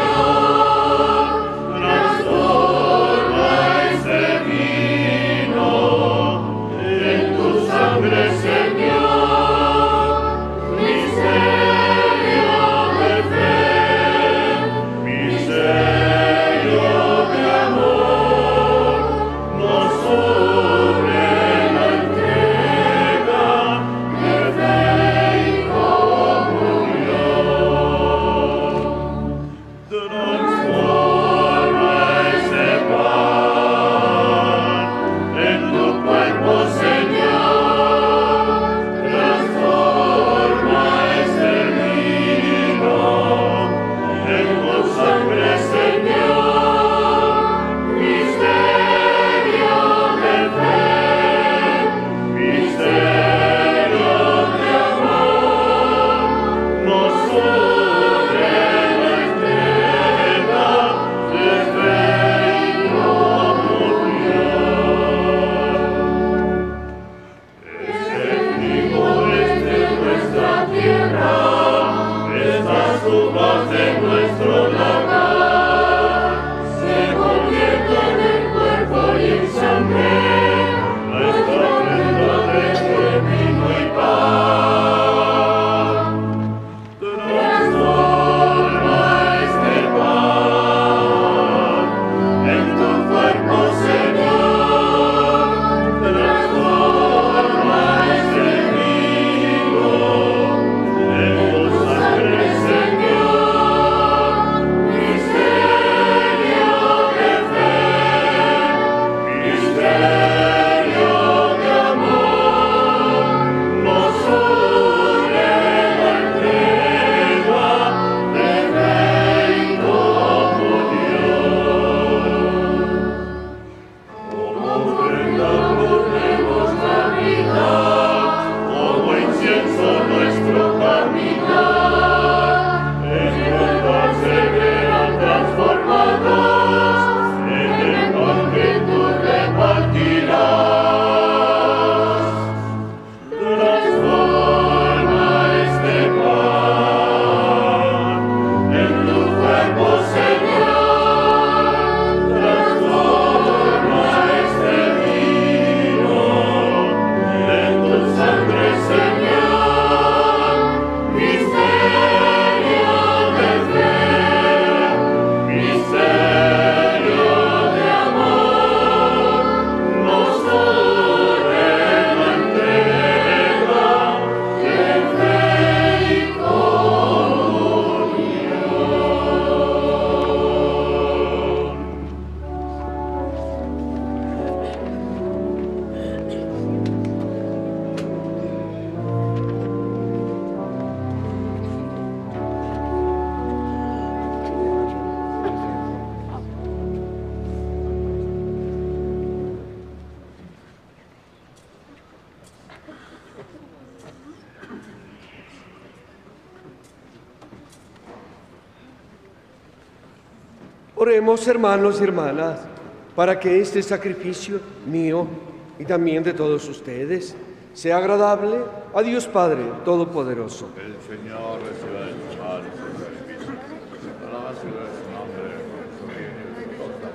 Oremos, hermanos y hermanas, para que este sacrificio mío y también de todos ustedes sea agradable a Dios Padre Todopoderoso. El Señor reciba de tus manos el sacrificio. Alabanza de su nombre, por su bien y por toda.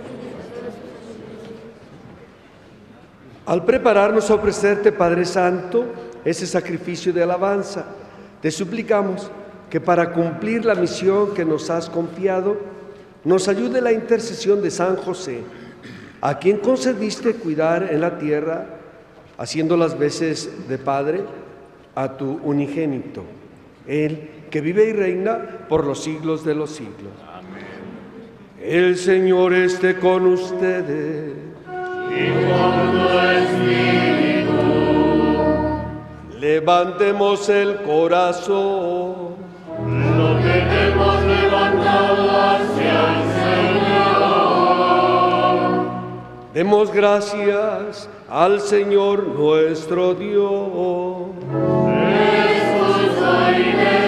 Al prepararnos a ofrecerte, Padre Santo, ese sacrificio de alabanza, te suplicamos que para cumplir la misión que nos has confiado, nos ayude la intercesión de San José, a quien concediste cuidar en la tierra, haciendo las veces de Padre a tu unigénito, Él que vive y reina por los siglos de los siglos. Amén. El Señor esté con ustedes. Y con tu espíritu. Levantemos el corazón. Lo tenemos levantado hacia el Señor. Demos gracias al Señor nuestro Dios. Es justo y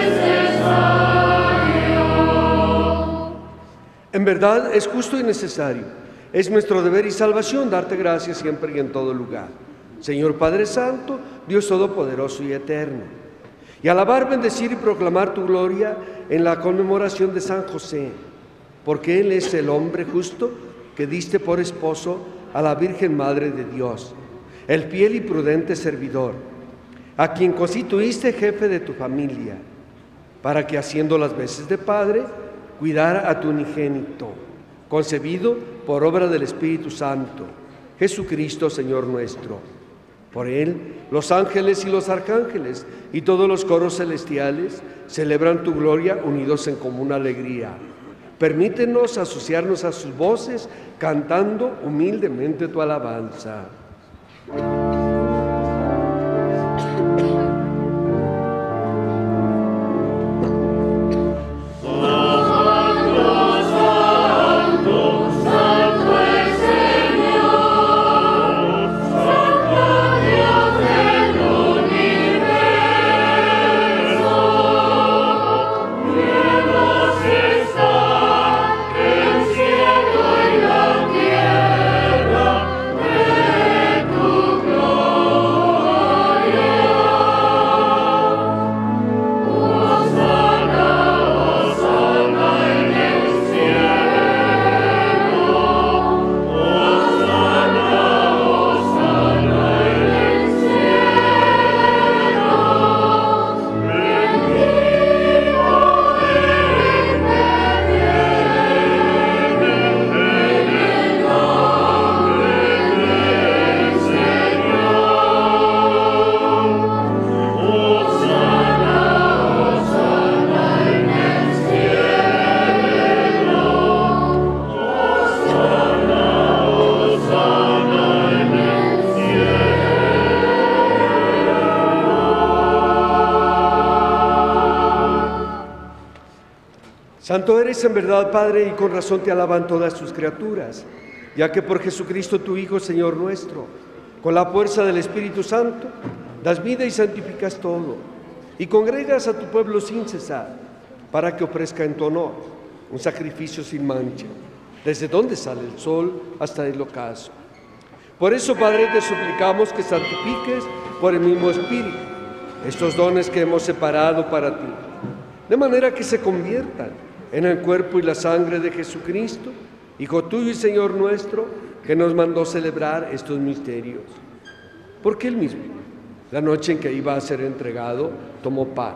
necesario. En verdad es justo y necesario. Es nuestro deber y salvación darte gracias siempre y en todo lugar. Señor Padre Santo, Dios Todopoderoso y Eterno. Y alabar, bendecir y proclamar tu gloria en la conmemoración de San José, porque Él es el hombre justo que diste por esposo a la Virgen Madre de Dios, el fiel y prudente servidor, a quien constituiste jefe de tu familia, para que haciendo las veces de Padre, cuidara a tu unigénito, concebido por obra del Espíritu Santo, Jesucristo, Señor nuestro. Por Él, los ángeles y los arcángeles y todos los coros celestiales celebran tu gloria unidos en común alegría. Permítenos asociarnos a sus voces, cantando humildemente tu alabanza. Santo eres en verdad, Padre, y con razón te alaban todas tus criaturas, ya que por Jesucristo tu Hijo, Señor nuestro, con la fuerza del Espíritu Santo, das vida y santificas todo, y congregas a tu pueblo sin cesar, para que ofrezca en tu honor un sacrificio sin mancha, desde donde sale el sol hasta el ocaso. Por eso, Padre, te suplicamos que santifiques por el mismo Espíritu estos dones que hemos separado para ti, de manera que se conviertan en el cuerpo y la sangre de Jesucristo, Hijo tuyo y Señor nuestro, que nos mandó celebrar estos misterios. Porque Él mismo, la noche en que iba a ser entregado, tomó pan.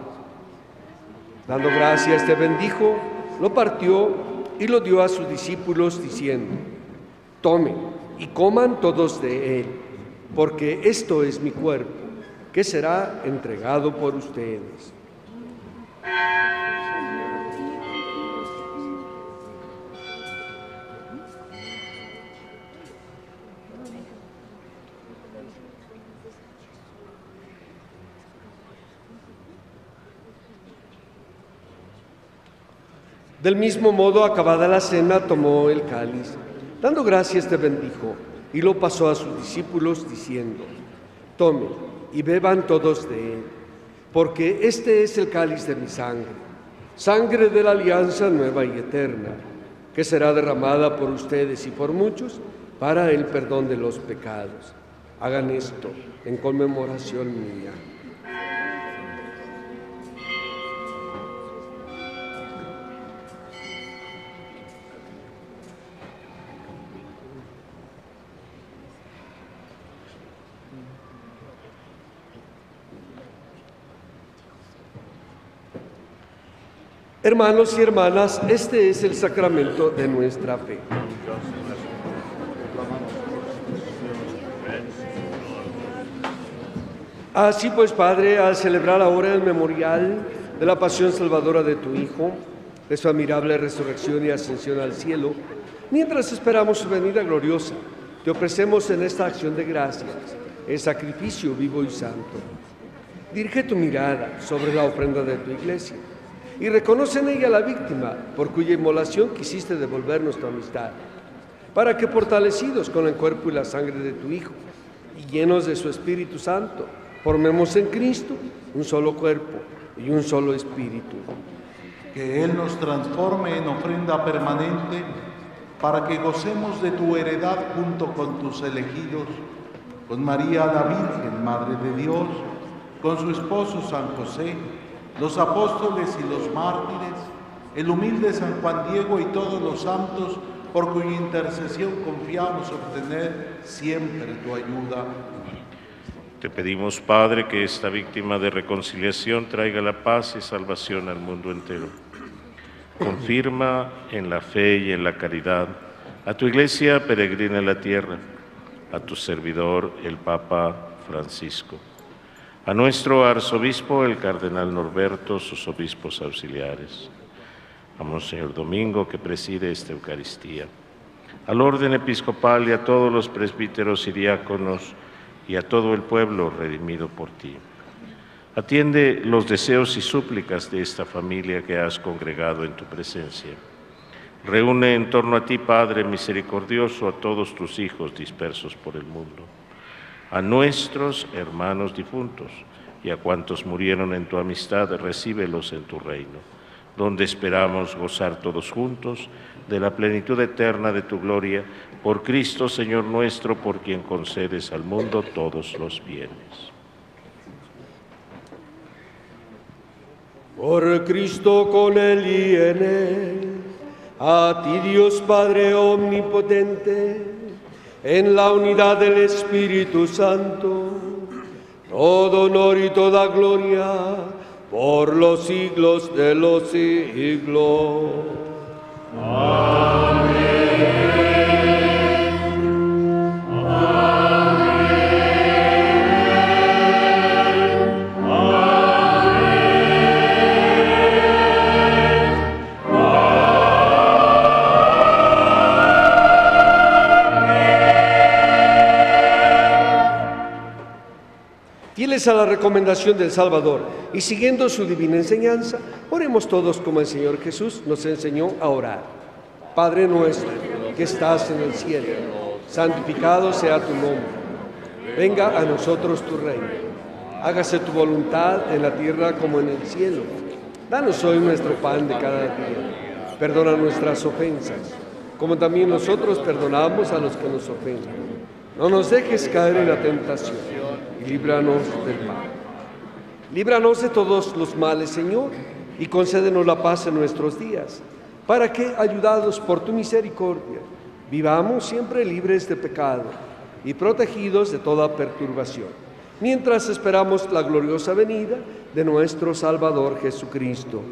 Dando gracias, te bendijo, lo partió y lo dio a sus discípulos, diciendo: tomen y coman todos de él, porque esto es mi cuerpo, que será entregado por ustedes. Del mismo modo, acabada la cena, tomó el cáliz, dando gracias te bendijo, y lo pasó a sus discípulos, diciendo: tomen y beban todos de él, porque este es el cáliz de mi sangre, sangre de la alianza nueva y eterna, que será derramada por ustedes y por muchos para el perdón de los pecados. Hagan esto en conmemoración mía. Hermanos y hermanas, este es el sacramento de nuestra fe. Así pues, Padre, al celebrar ahora el memorial de la pasión salvadora de tu Hijo, de su admirable resurrección y ascensión al cielo, mientras esperamos su venida gloriosa, te ofrecemos en esta acción de gracias el sacrificio vivo y santo. Dirige tu mirada sobre la ofrenda de tu Iglesia y reconoce en ella la víctima por cuya inmolación quisiste devolvernos tu amistad, para que fortalecidos con el cuerpo y la sangre de tu Hijo y llenos de su Espíritu Santo, formemos en Cristo un solo cuerpo y un solo espíritu. Que Él nos transforme en ofrenda permanente para que gocemos de tu heredad junto con tus elegidos, con María la Virgen, Madre de Dios, con su esposo San José, los apóstoles y los mártires, el humilde San Juan Diego y todos los santos, por cuya intercesión confiamos obtener siempre tu ayuda. Te pedimos, Padre, que esta víctima de reconciliación traiga la paz y salvación al mundo entero. Confirma en la fe y en la caridad a tu Iglesia peregrina en la tierra, a tu servidor, el Papa Francisco, a nuestro arzobispo, el cardenal Norberto, sus obispos auxiliares, a Monseñor Domingo, que preside esta Eucaristía, al orden episcopal y a todos los presbíteros y diáconos y a todo el pueblo redimido por ti. Atiende los deseos y súplicas de esta familia que has congregado en tu presencia. Reúne en torno a ti, Padre misericordioso, a todos tus hijos dispersos por el mundo, a nuestros hermanos difuntos y a cuantos murieron en tu amistad, recíbelos en tu reino, donde esperamos gozar todos juntos de la plenitud eterna de tu gloria, por Cristo Señor nuestro, por quien concedes al mundo todos los bienes. Por Cristo, con Él y en Él, a ti Dios Padre omnipotente, en la unidad del Espíritu Santo, todo honor y toda gloria por los siglos de los siglos. Amén. Fieles a la recomendación del Salvador y siguiendo su divina enseñanza, oremos todos como el Señor Jesús nos enseñó a orar. Padre nuestro, que estás en el cielo, santificado sea tu nombre. Venga a nosotros tu reino. Hágase tu voluntad en la tierra como en el cielo. Danos hoy nuestro pan de cada día. Perdona nuestras ofensas, como también nosotros perdonamos a los que nos ofenden. No nos dejes caer en la tentación y líbranos del mal. Líbranos de todos los males, Señor, y concédenos la paz en nuestros días, para que, ayudados por tu misericordia, vivamos siempre libres de pecado y protegidos de toda perturbación, mientras esperamos la gloriosa venida de nuestro Salvador Jesucristo.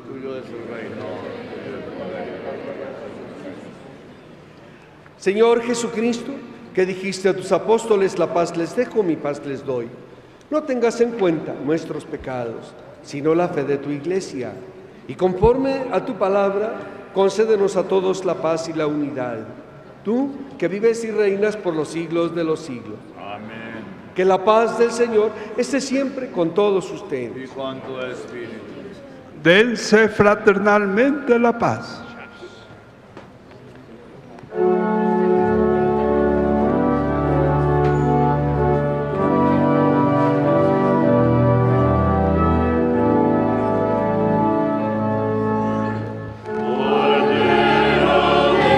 Señor Jesucristo, que dijiste a tus apóstoles, la paz les dejo, mi paz les doy. No tengas en cuenta nuestros pecados, sino la fe de tu Iglesia. Y conforme a tu palabra, concédenos a todos la paz y la unidad. Tú, que vives y reinas por los siglos de los siglos. Amén. Que la paz del Señor esté siempre con todos ustedes. Y con tu espíritu. Dense fraternalmente la paz. Cordero de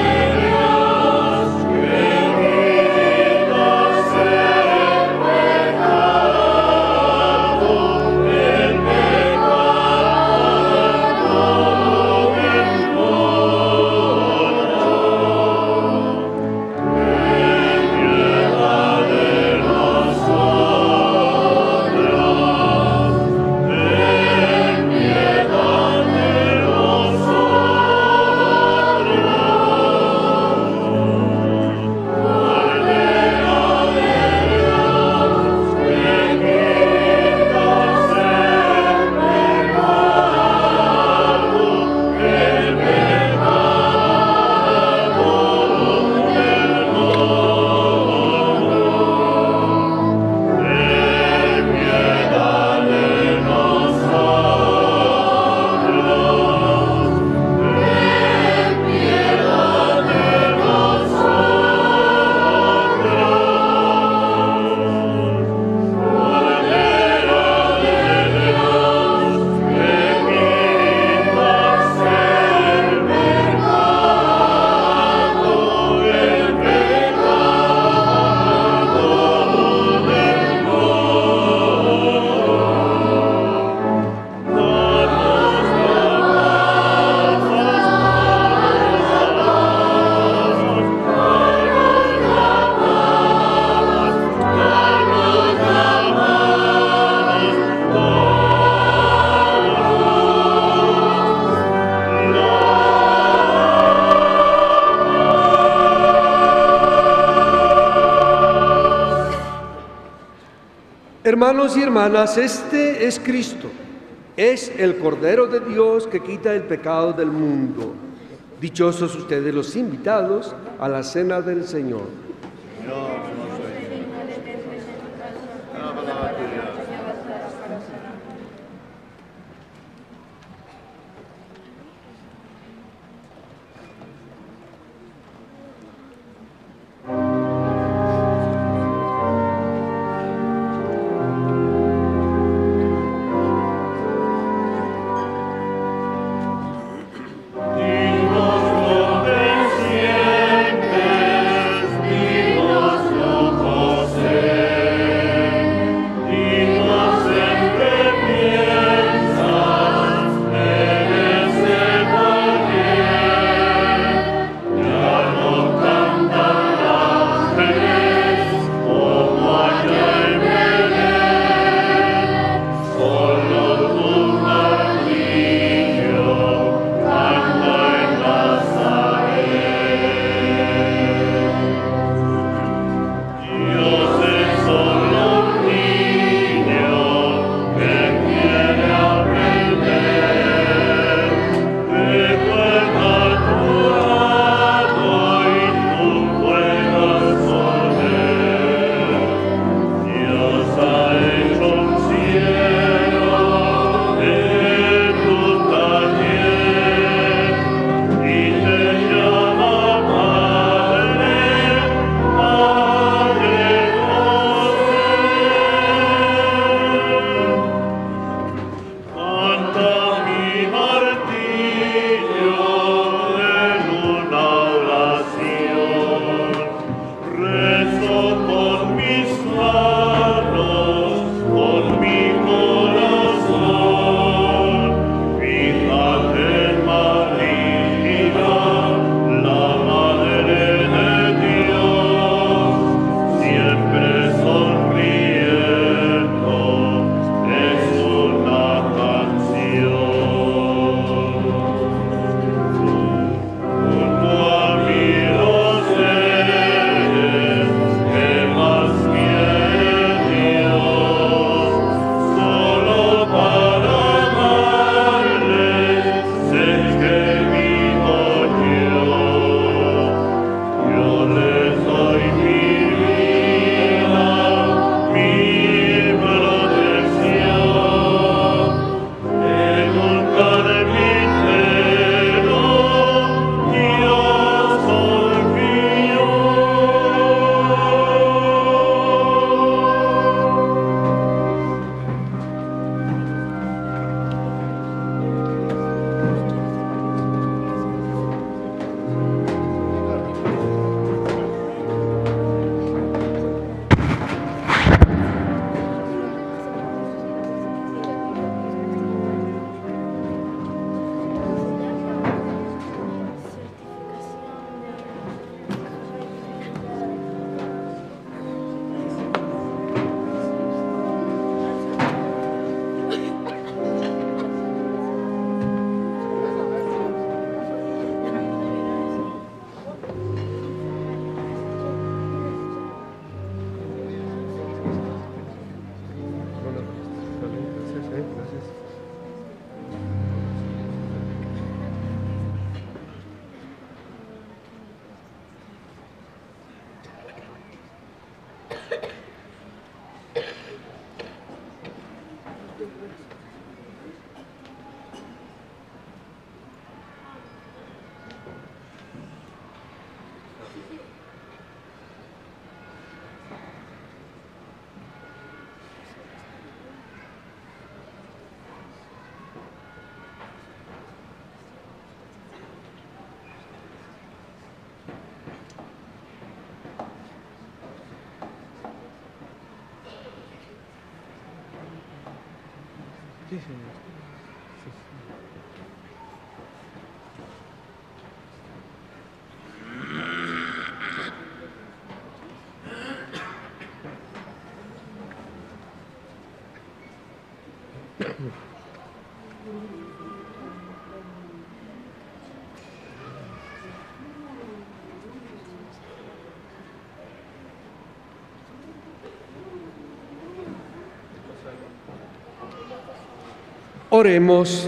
Hermanos y hermanas, este es Cristo, es el Cordero de Dios que quita el pecado del mundo. Dichosos ustedes los invitados a la cena del Señor. Sí, señor. Sí, sí. Oremos.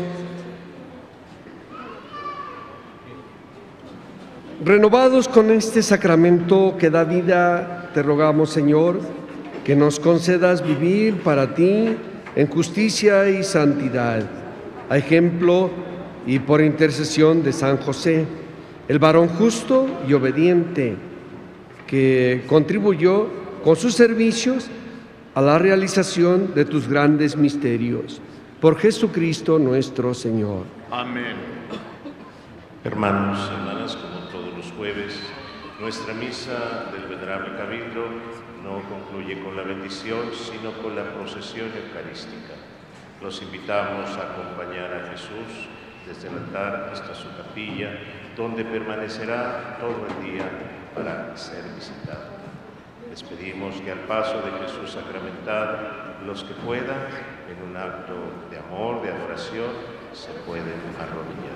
Renovados con este sacramento que da vida, te rogamos, Señor, que nos concedas vivir para ti en justicia y santidad, a ejemplo y por intercesión de San José, el varón justo y obediente, que contribuyó con sus servicios a la realización de tus grandes misterios. Por Jesucristo nuestro Señor. Amén. Hermanos y hermanas, como todos los jueves, nuestra misa del Venerable Cabildo no concluye con la bendición, sino con la procesión eucarística. Los invitamos a acompañar a Jesús desde el altar hasta su capilla, donde permanecerá todo el día para ser visitado. Les pedimos que al paso de Jesús sacramentado, los que puedan, en un acto de amor, de adoración, se pueden arrodillar.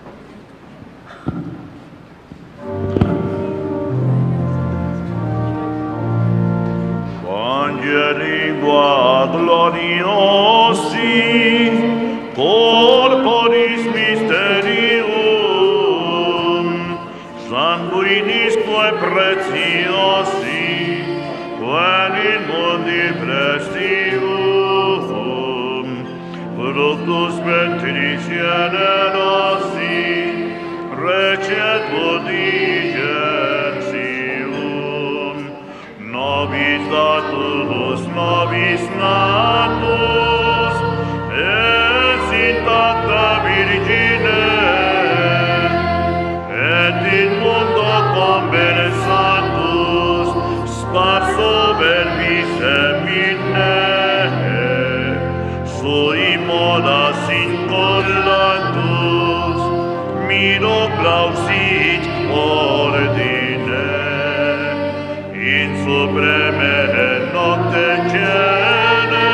Angelingua gloriosi, corporis mysterium, sanguinisque preciosi, quam in mundi prestigium, fructus ventris generosi, recetur digentium, nobis datus, nobis natus, et intacta Virgine, et in mundo conversatus, sparso verbis semine, sui modas incollatus, miro clausit ordine, in supreme nocte cene,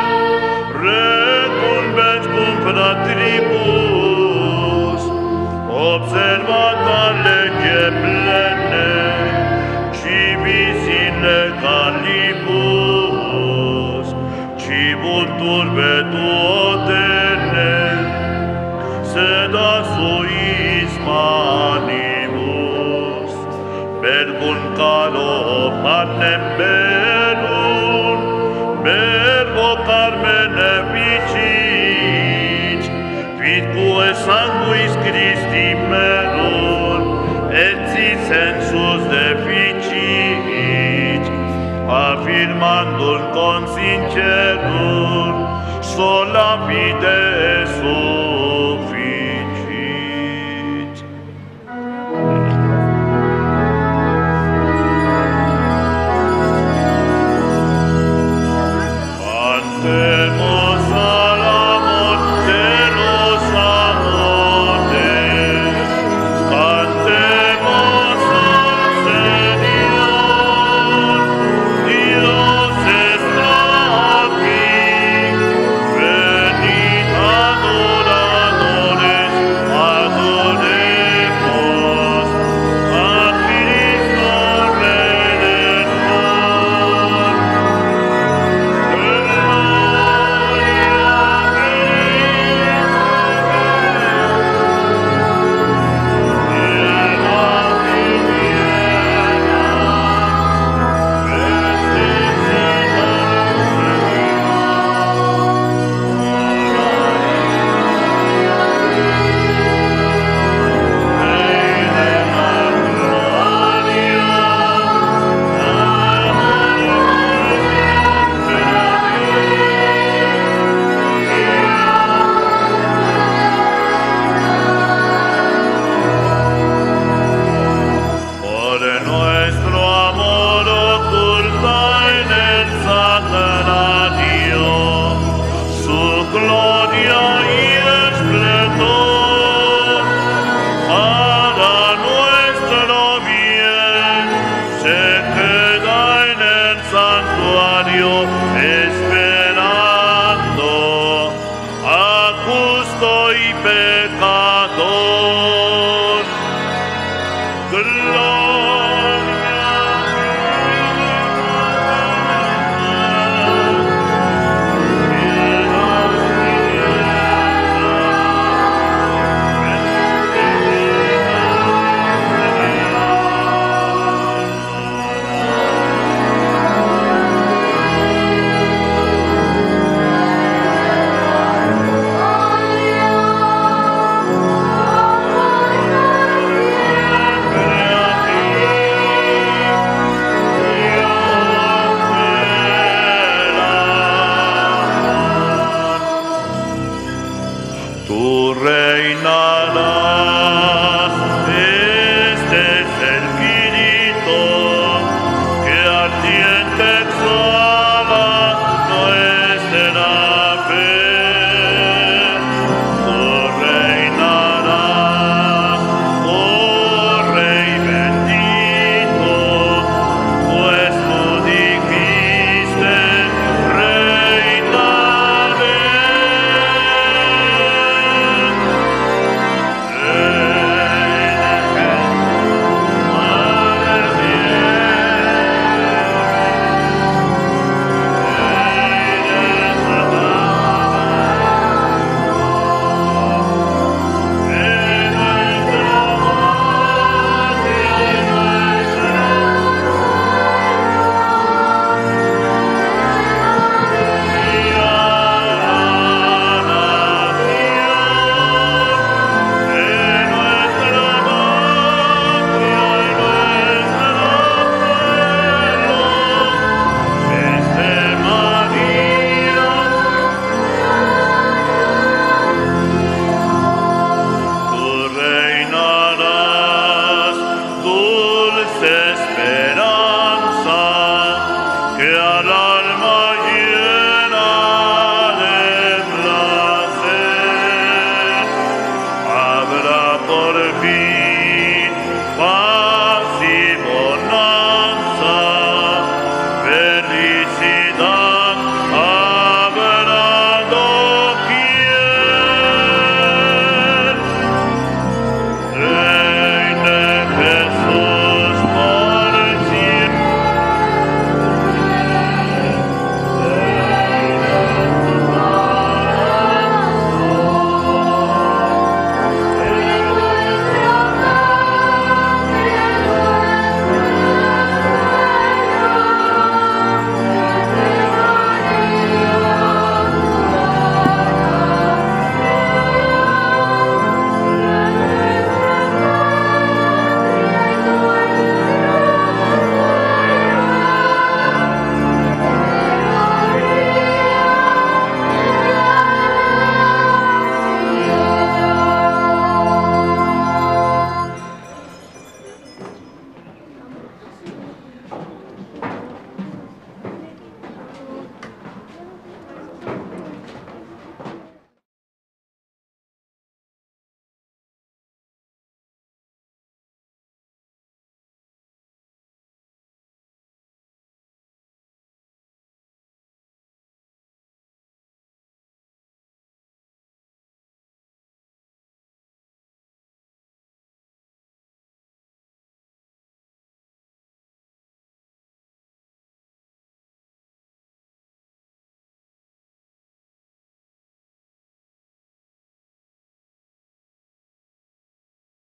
recumbens cum fratribus, observata lege plene, civis in legalibus, cibuntur vetuotene, sed a suis manibus, verbum caro panem bellum, verbo carmen efficit, vitque sanguis Christi melum, et si sensus deficit, affirmandum con sincerum, sola fide sufficit. Cantemos a la monte los amores, cantemos al Señor, Dios está aquí, venid adoradores, adoremos a Cristo Redentor. Por nuestro amor oculta en el sagrario, su gloria y esplendor, para nuestro bien, se queda en el santuario, esperando a justo y pecador. Gloria. Gloria. tú reinarás.